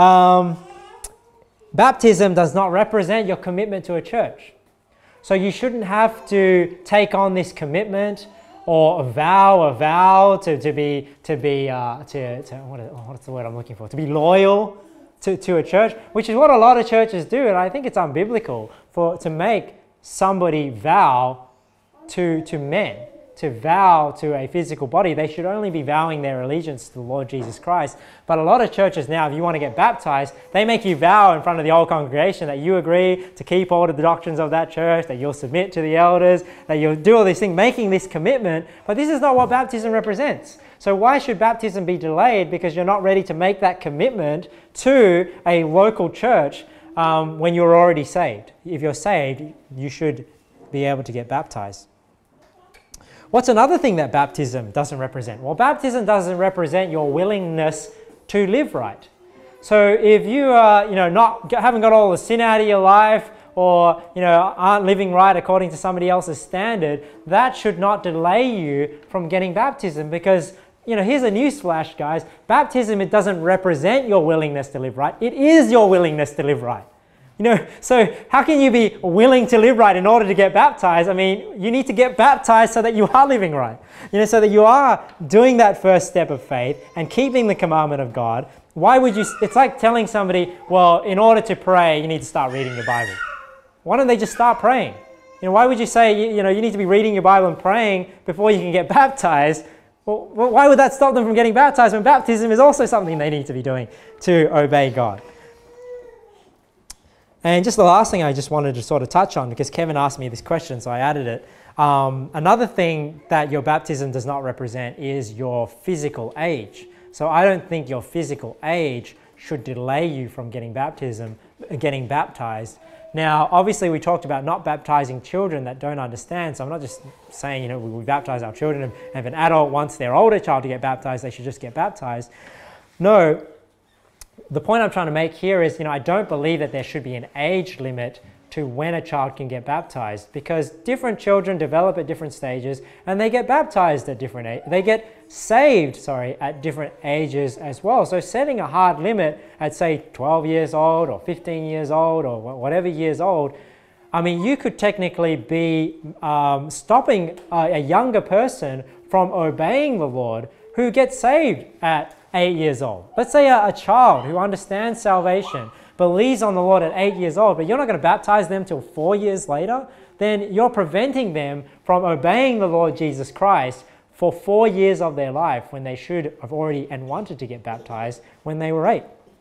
Baptism does not represent your commitment to a church. So you shouldn't have to take on this commitment or a vow to be what's the word I'm looking for? To be loyal to a church, which is what a lot of churches do, and I think it's unbiblical to make somebody vow to men, to vow to a physical body. They should only be vowing their allegiance to the Lord Jesus Christ. But a lot of churches now, if you want to get baptized, they make you vow in front of the whole congregation that you agree to keep all of the doctrines of that church, that you'll submit to the elders, that you'll do all these things, making this commitment. But this is not what baptism represents. So why should baptism be delayed because you're not ready to make that commitment to a local church when you're already saved? If you're saved, you should be able to get baptized. What's another thing that baptism doesn't represent? Well, baptism doesn't represent your willingness to live right. So if you haven't got all the sin out of your life, or aren't living right according to somebody else's standard, that should not delay you from getting baptism, because here's a newsflash, guys. Baptism, it doesn't represent your willingness to live right. It is your willingness to live right. So how can you be willing to live right in order to get baptized? I mean, you need to get baptized so that you are living right. So that you are doing that first step of faith and keeping the commandment of God. Why would you? It's like telling somebody, well, in order to pray, you need to start reading your Bible. Why don't they just start praying? Why would you say, you need to be reading your Bible and praying before you can get baptized? Well, why would that stop them from getting baptized when baptism is also something they need to be doing to obey God? And just the last thing I just wanted to sort of touch on, because Kevin asked me this question, so I added it. Another thing that your baptism does not represent is your physical age. So I don't think your physical age should delay you from getting baptized. Now, obviously, we talked about not baptizing children that don't understand. So I'm not just saying, we baptize our children, and if an adult wants their older child to get baptized, they should just get baptized. No, the point I'm trying to make here is, I don't believe that there should be an age limit to when a child can get baptized, because different children develop at different stages, and they get baptized at different ages. They get saved, at different ages as well. So setting a hard limit at, say, 12 years old or 15 years old or whatever years old, I mean, you could technically be stopping a younger person from obeying the Lord who gets saved at 8 years old. Let's say a child who understands salvation, believes on the Lord at 8 years old, but you're not going to baptize them till 4 years later, then you're preventing them from obeying the Lord Jesus Christ for 4 years of their life when they should have already and wanted to get baptized when they were 8.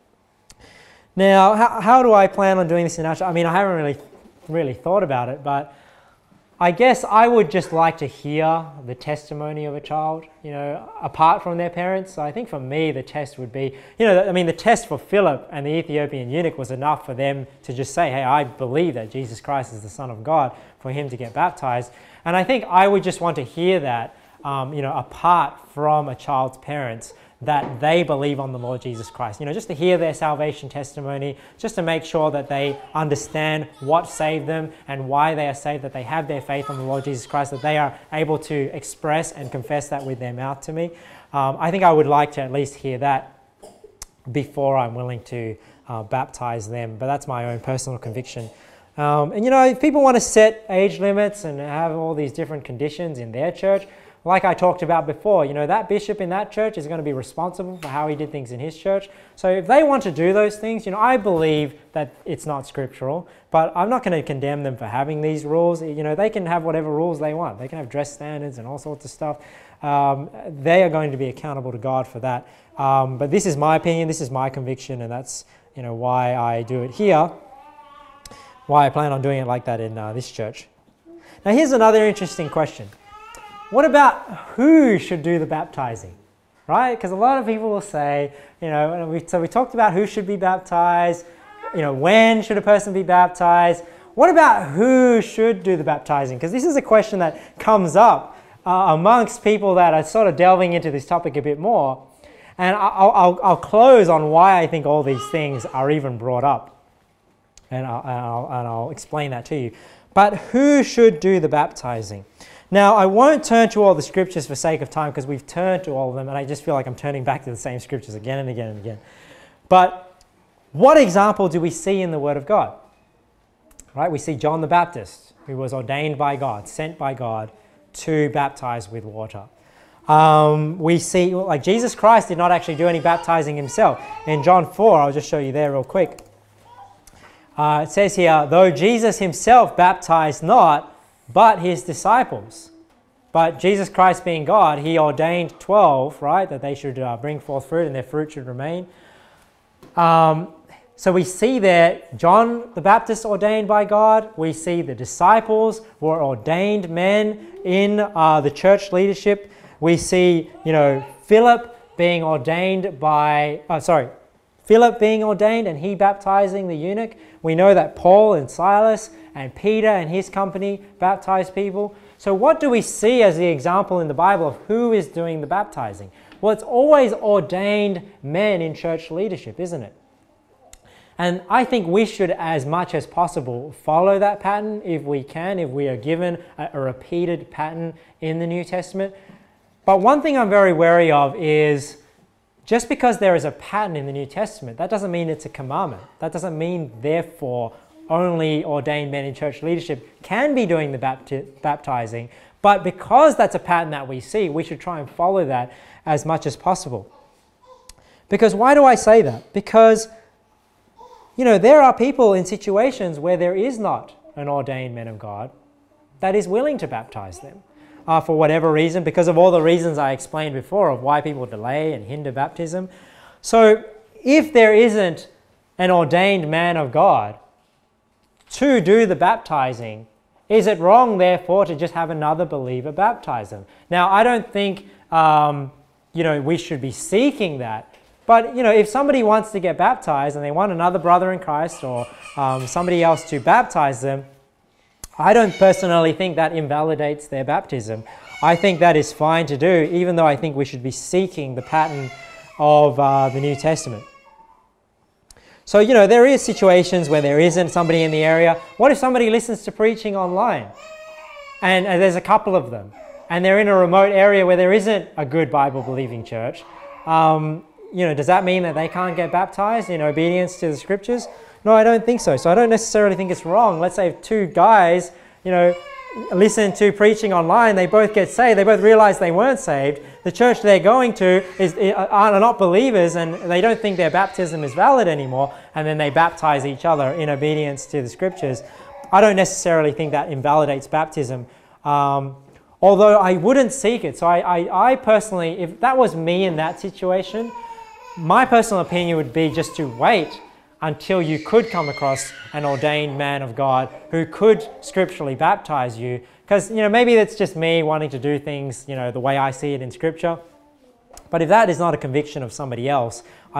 Now, how do I plan on doing this in natural? I mean, I haven't really thought about it, but I guess I would just like to hear the testimony of a child, apart from their parents. So I think for me, the test would be, the test for Philip and the Ethiopian eunuch was enough for them to just say, hey, I believe that Jesus Christ is the Son of God, for him to get baptized. And I think I would just want to hear that, apart from a child's parents, that they believe on the Lord Jesus Christ. Just to hear their salvation testimony, just to make sure that they understand what saved them and why they are saved, that they have their faith on the Lord Jesus Christ, that they are able to express and confess that with their mouth to me. I think I would like to at least hear that before I'm willing to baptize them, but that's my own personal conviction. And if people want to set age limits and have all these different conditions in their church, like I talked about before, that bishop in that church is going to be responsible for how he did things in his church. So if they want to do those things, I believe that it's not scriptural, but I'm not going to condemn them for having these rules. They can have whatever rules they want. They can have dress standards and all sorts of stuff. They are going to be accountable to God for that. But this is my opinion, this is my conviction, and that's why I do it here. why I plan on doing it like that in this church. Now here's another interesting question. What about who should do the baptizing? Right? Because a lot of people will say, so we talked about who should be baptized, when should a person be baptized? What about who should do the baptizing? Because this is a question that comes up amongst people that are sort of delving into this topic a bit more. And I'll close on why I think all these things are even brought up. And I'll explain that to you. But who should do the baptizing? Now, I won't turn to all the scriptures for sake of time because we've turned to all of them and I just feel like I'm turning back to the same scriptures again and again and again. But what example do we see in the Word of God? Right? We see John the Baptist, who was ordained by God, sent by God to baptize with water. We see, like Jesus Christ did not actually do any baptizing himself. In John 4, I'll just show you there real quick. It says here, though Jesus himself baptized not, but his disciples. But Jesus Christ being God, he ordained 12, right, that they should bring forth fruit and their fruit should remain. So we see there John the Baptist ordained by God. We see the disciples were ordained men in the church leadership. We see, Philip being ordained and he baptizing the eunuch. We know that Paul and Silas and Peter and his company baptized people. So what do we see as the example in the Bible of who is doing the baptizing? Well, it's always ordained men in church leadership, isn't it? And I think we should, as much as possible, follow that pattern if we can, if we are given a repeated pattern in the New Testament. But one thing I'm very wary of is just because there is a pattern in the New Testament, that doesn't mean it's a commandment. That doesn't mean, therefore, only ordained men in church leadership can be doing the baptizing. But because that's a pattern that we see, we should try and follow that as much as possible. Because why do I say that? Because, there are people in situations where there is not an ordained man of God that is willing to baptize them. For whatever reason, because of all the reasons I explained before of why people delay and hinder baptism. So if there isn't an ordained man of God to do the baptizing, is it wrong, therefore, to just have another believer baptize them? Now, I don't think, we should be seeking that. But, if somebody wants to get baptized and they want another brother in Christ or somebody else to baptize them, I don't personally think that invalidates their baptism. I think that is fine to do, even though I think we should be seeking the pattern of the New Testament. So, there is situations where there isn't somebody in the area. What if somebody listens to preaching online? And there's a couple of them. And they're in a remote area where there isn't a good Bible-believing church. Does that mean that they can't get baptized in obedience to the scriptures? No, I don't think so. So I don't necessarily think it's wrong. Let's say if two guys, listen to preaching online, they both get saved, they both realize they weren't saved, the church they're going to are not believers and they don't think their baptism is valid anymore, and then they baptize each other in obedience to the scriptures. I don't necessarily think that invalidates baptism, although I wouldn't seek it. So I personally, if that was me in that situation, my personal opinion would be just to wait until you could come across an ordained man of God who could scripturally baptize you. Because, maybe that's just me wanting to do things, the way I see it in Scripture. But if that is not a conviction of somebody else,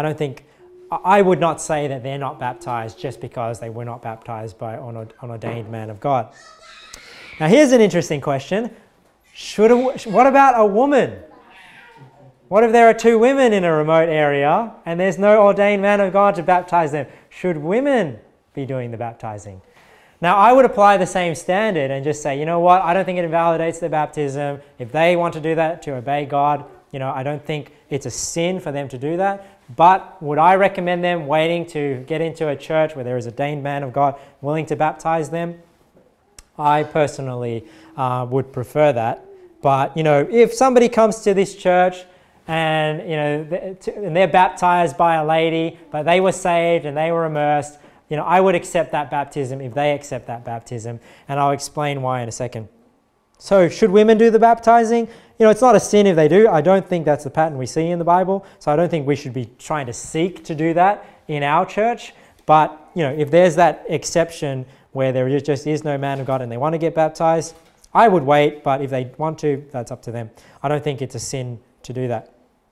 I would not say that they're not baptized just because they were not baptized by an ordained man of God. Now, here's an interesting question. What about a woman? What if there are two women in a remote area and there's no ordained man of God to baptize them? Should women be doing the baptizing? Now, I would apply the same standard and just say, I don't think it invalidates their baptism. If they want to do that to obey God, I don't think it's a sin for them to do that. But would I recommend them waiting to get into a church where there is an ordained man of God willing to baptize them? I personally would prefer that. But, if somebody comes to this church and and they're baptized by a lady, but they were saved and they were immersed, I would accept that baptism if they accept that baptism, and I'll explain why in a second. So should women do the baptizing? It's not a sin if they do. I don't think that's the pattern we see in the Bible, so I don't think we should be trying to seek to do that in our church. But if there's that exception where there just is no man of God and they want to get baptized, I would wait, but if they want to, that's up to them. I don't think it's a sin to do that.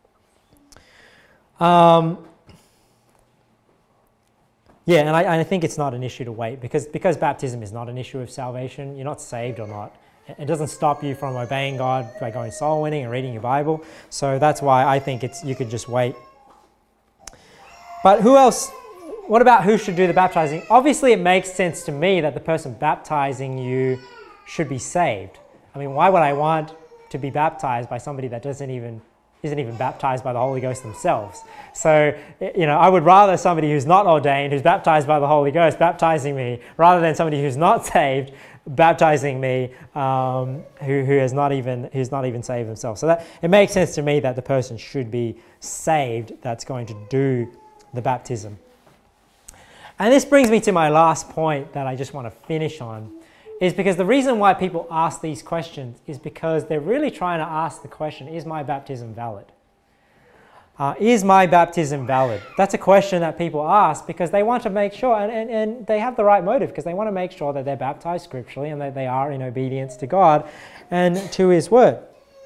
Yeah, and I think it's not an issue to wait because baptism is not an issue of salvation. You're not saved or not. It doesn't stop you from obeying God by going soul winning and reading your Bible. So that's why I think you could just wait. But who else? What about who should do the baptizing? Obviously, it makes sense to me that the person baptizing you should be saved. I mean, why would I want to be baptized by somebody that isn't even baptized by the Holy Ghost themselves? So, I would rather somebody who's not ordained, who's baptized by the Holy Ghost, baptizing me, rather than somebody who's not saved, baptizing me, who's not even saved themselves. So that it makes sense to me that the person should be saved that's going to do the baptism. And this brings me to my last point that I just want to finish on, is because the reason why people ask these questions is because they're really trying to ask the question, is my baptism valid? Is my baptism valid? That's a question that people ask because they want to make sure, and they have the right motive, because they want to make sure that they're baptized scripturally and that they are in obedience to God and to His Word.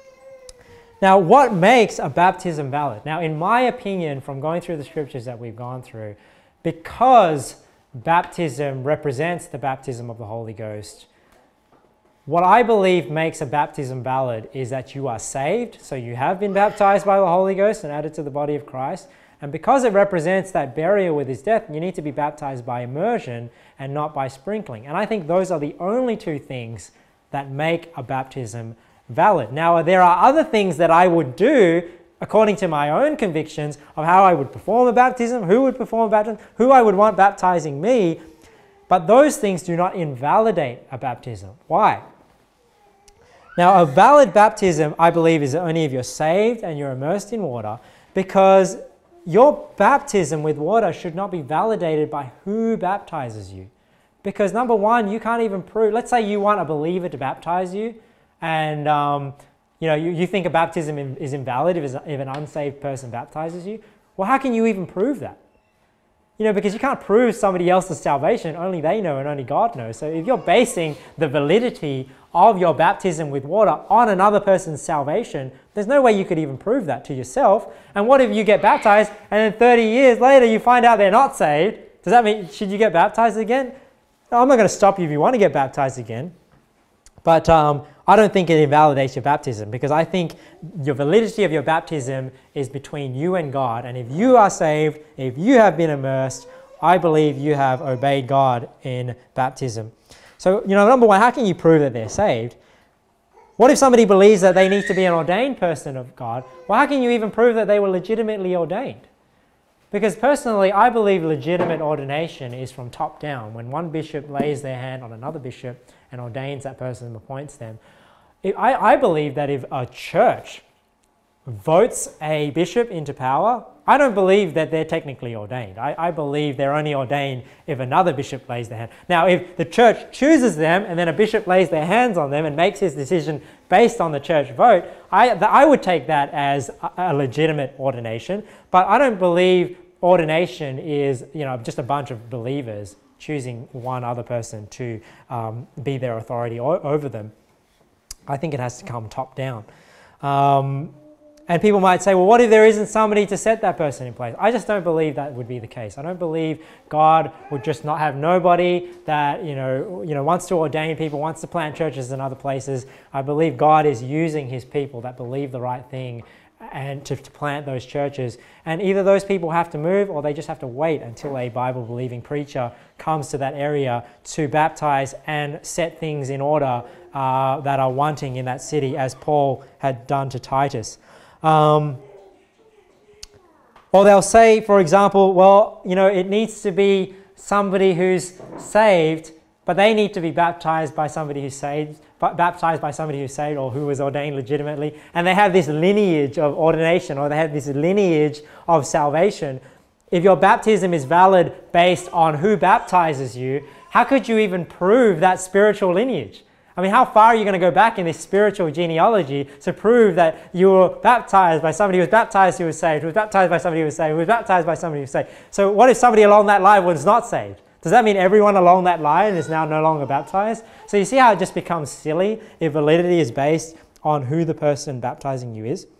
Now, what makes a baptism valid? Now, in my opinion, from going through the scriptures that we've gone through, because baptism represents the baptism of the Holy Ghost, what I believe makes a baptism valid is that you are saved, so you have been baptized by the Holy Ghost and added to the body of Christ, and because it represents that burial with His death, you need to be baptized by immersion and not by sprinkling. And I think those are the only two things that make a baptism valid. Now, there are other things that I would do according to my own convictions of how I would perform a baptism, who would perform a baptism, who I would want baptizing me, but those things do not invalidate a baptism. Why? Now, a valid baptism, I believe, is only if you're saved and you're immersed in water, because your baptism with water should not be validated by who baptizes you. Because number one, you can't even prove, let's say you want a believer to baptize you, and you think a baptism is invalid if an unsaved person baptizes you. Well, how can you even prove that? Because you can't prove somebody else's salvation, only they know and only God knows. So if you're basing the validity of your baptism with water on another person's salvation, there's no way you could even prove that to yourself. And what if you get baptized and then 30 years later you find out they're not saved? Does that mean, should you get baptized again? No, I'm not going to stop you if you want to get baptized again. But I don't think it invalidates your baptism, because I think your validity of your baptism is between you and God. And if you are saved, if you have been immersed, I believe you have obeyed God in baptism. So, number one, how can you prove that they're saved? What if somebody believes that they need to be an ordained person of God? Well, how can you even prove that they were legitimately ordained? Because personally, I believe legitimate ordination is from top down. When one bishop lays their hand on another bishop and ordains that person and appoints them. I believe that if a church votes a bishop into power, I don't believe that they're technically ordained. I believe they're only ordained if another bishop lays their hand. Now, if the church chooses them and then a bishop lays their hands on them and makes his decision based on the church vote, I would take that as a legitimate ordination. But I don't believe ordination is just a bunch of believers choosing one other person to be their authority over them. I think it has to come top down. And people might say, well, what if there isn't somebody to set that person in place? I just don't believe that would be the case. I don't believe God would just not have nobody that wants to ordain people, wants to plant churches in other places. I believe God is using His people that believe the right thing and to plant those churches. And either those people have to move, or they just have to wait until a Bible-believing preacher comes to that area to baptize and set things in order that are wanting in that city, as Paul had done to Titus. Or they'll say, for example, well, it needs to be somebody who's saved, but they need to be baptized by somebody who's saved, or who was ordained legitimately, and they have this lineage of ordination, or they have this lineage of salvation. If your baptism is valid based on who baptizes you, how could you even prove that spiritual lineage? I mean, how far are you going to go back in this spiritual genealogy to prove that you were baptized by somebody who was baptized who was saved, who was baptized by somebody who was saved, who was baptized by somebody who was saved? So what if somebody along that line was not saved? Does that mean everyone along that line is now no longer baptized? So you see how it just becomes silly if validity is based on who the person baptizing you is?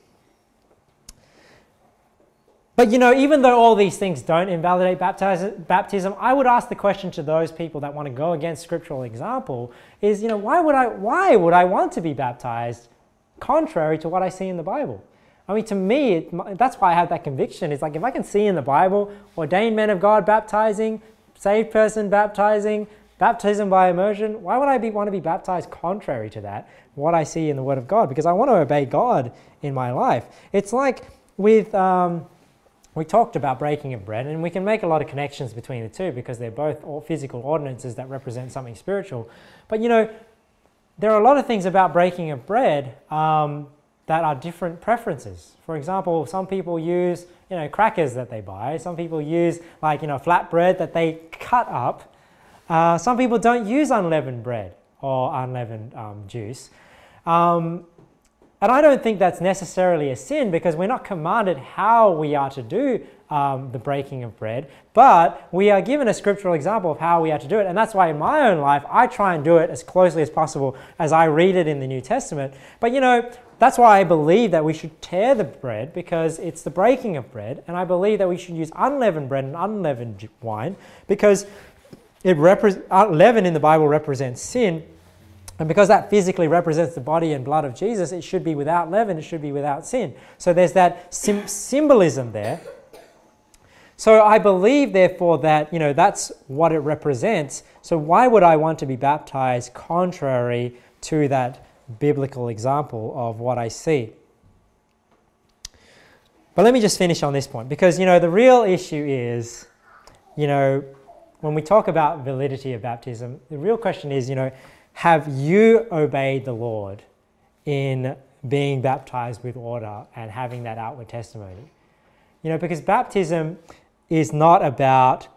But even though all these things don't invalidate baptism, I would ask the question to those people that want to go against scriptural example is, why would I want to be baptized contrary to what I see in the Bible? I mean, to me, that's why I have that conviction. It's like, if I can see in the Bible, ordained men of God baptizing, saved person baptizing, baptism by immersion, why would I want to be baptized contrary to that, what I see in the Word of God? Because I want to obey God in my life. It's like with... we talked about breaking of bread, and we can make a lot of connections between the two because they're both all physical ordinances that represent something spiritual. But there are a lot of things about breaking of bread that are different preferences. For example, some people use crackers that they buy. Some people use flat bread that they cut up. Some people don't use unleavened bread or unleavened juice. And I don't think that's necessarily a sin because we're not commanded how we are to do the breaking of bread, but we are given a scriptural example of how we are to do it. And that's why in my own life, I try and do it as closely as possible as I read it in the New Testament. But that's why I believe that we should tear the bread because it's the breaking of bread. And I believe that we should use unleavened bread and unleavened wine because leaven in the Bible represents sin. And because that physically represents the body and blood of Jesus, it should be without leaven, it should be without sin. So there's that symbolism there. So I believe, therefore, that that's what it represents. So why would I want to be baptized contrary to that biblical example of what I see? But let me just finish on this point, because the real issue is, when we talk about validity of baptism, the real question is, have you obeyed the Lord in being baptized with water and having that outward testimony? Because baptism is not about,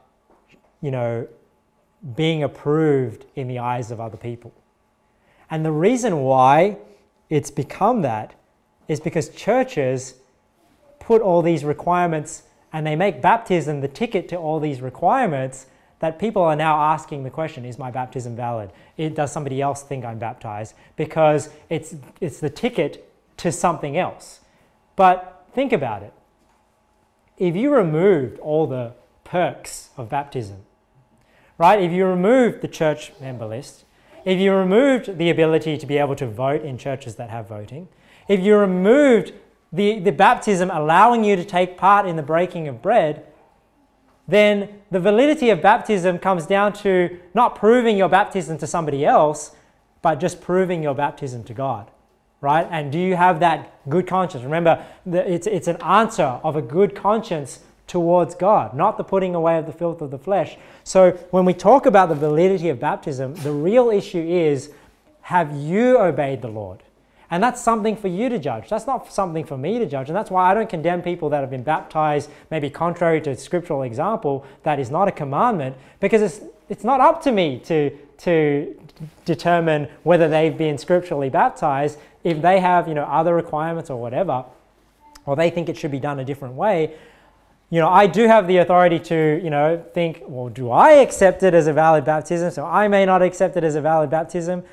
being approved in the eyes of other people. And the reason why it's become that is because churches put all these requirements and they make baptism the ticket to all these requirements that people are now asking the question, is my baptism valid? Does somebody else think I'm baptized? Because it's the ticket to something else. But think about it. If you removed all the perks of baptism, right? If you removed the church member list, if you removed the ability to be able to vote in churches that have voting, if you removed the baptism allowing you to take part in the breaking of bread, then the validity of baptism comes down to not proving your baptism to somebody else, but just proving your baptism to God, right? And do you have that good conscience? Remember, it's an answer of a good conscience towards God, not the putting away of the filth of the flesh. So when we talk about the validity of baptism, the real issue is, have you obeyed the Lord? And that's something for you to judge. That's not something for me to judge. And that's why I don't condemn people that have been baptized, maybe contrary to scriptural example, that is not a commandment, because it's not up to me to determine whether they've been scripturally baptized. If they have, other requirements or whatever, or they think it should be done a different way, I do have the authority to, think, well, do I accept it as a valid baptism? So I may not accept it as a valid baptism,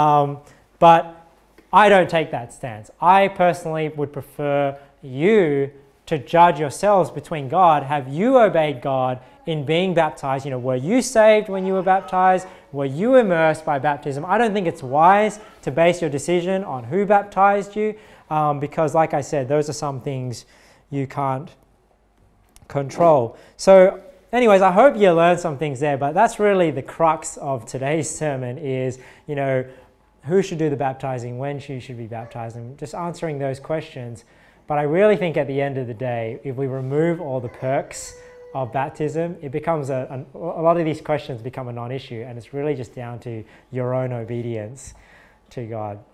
but I don't take that stance. I personally would prefer you to judge yourselves between God. Have you obeyed God in being baptized? Were you saved when you were baptized? Were you immersed by baptism? I don't think it's wise to base your decision on who baptized you, because like I said, those are some things you can't control. So anyways, I hope you learned some things there, but that's really the crux of today's sermon is, who should do the baptizing, when she should be baptized, and just answering those questions. But I really think at the end of the day, if we remove all the perks of baptism, it becomes a lot of these questions become a non-issue, and it's really just down to your own obedience to God.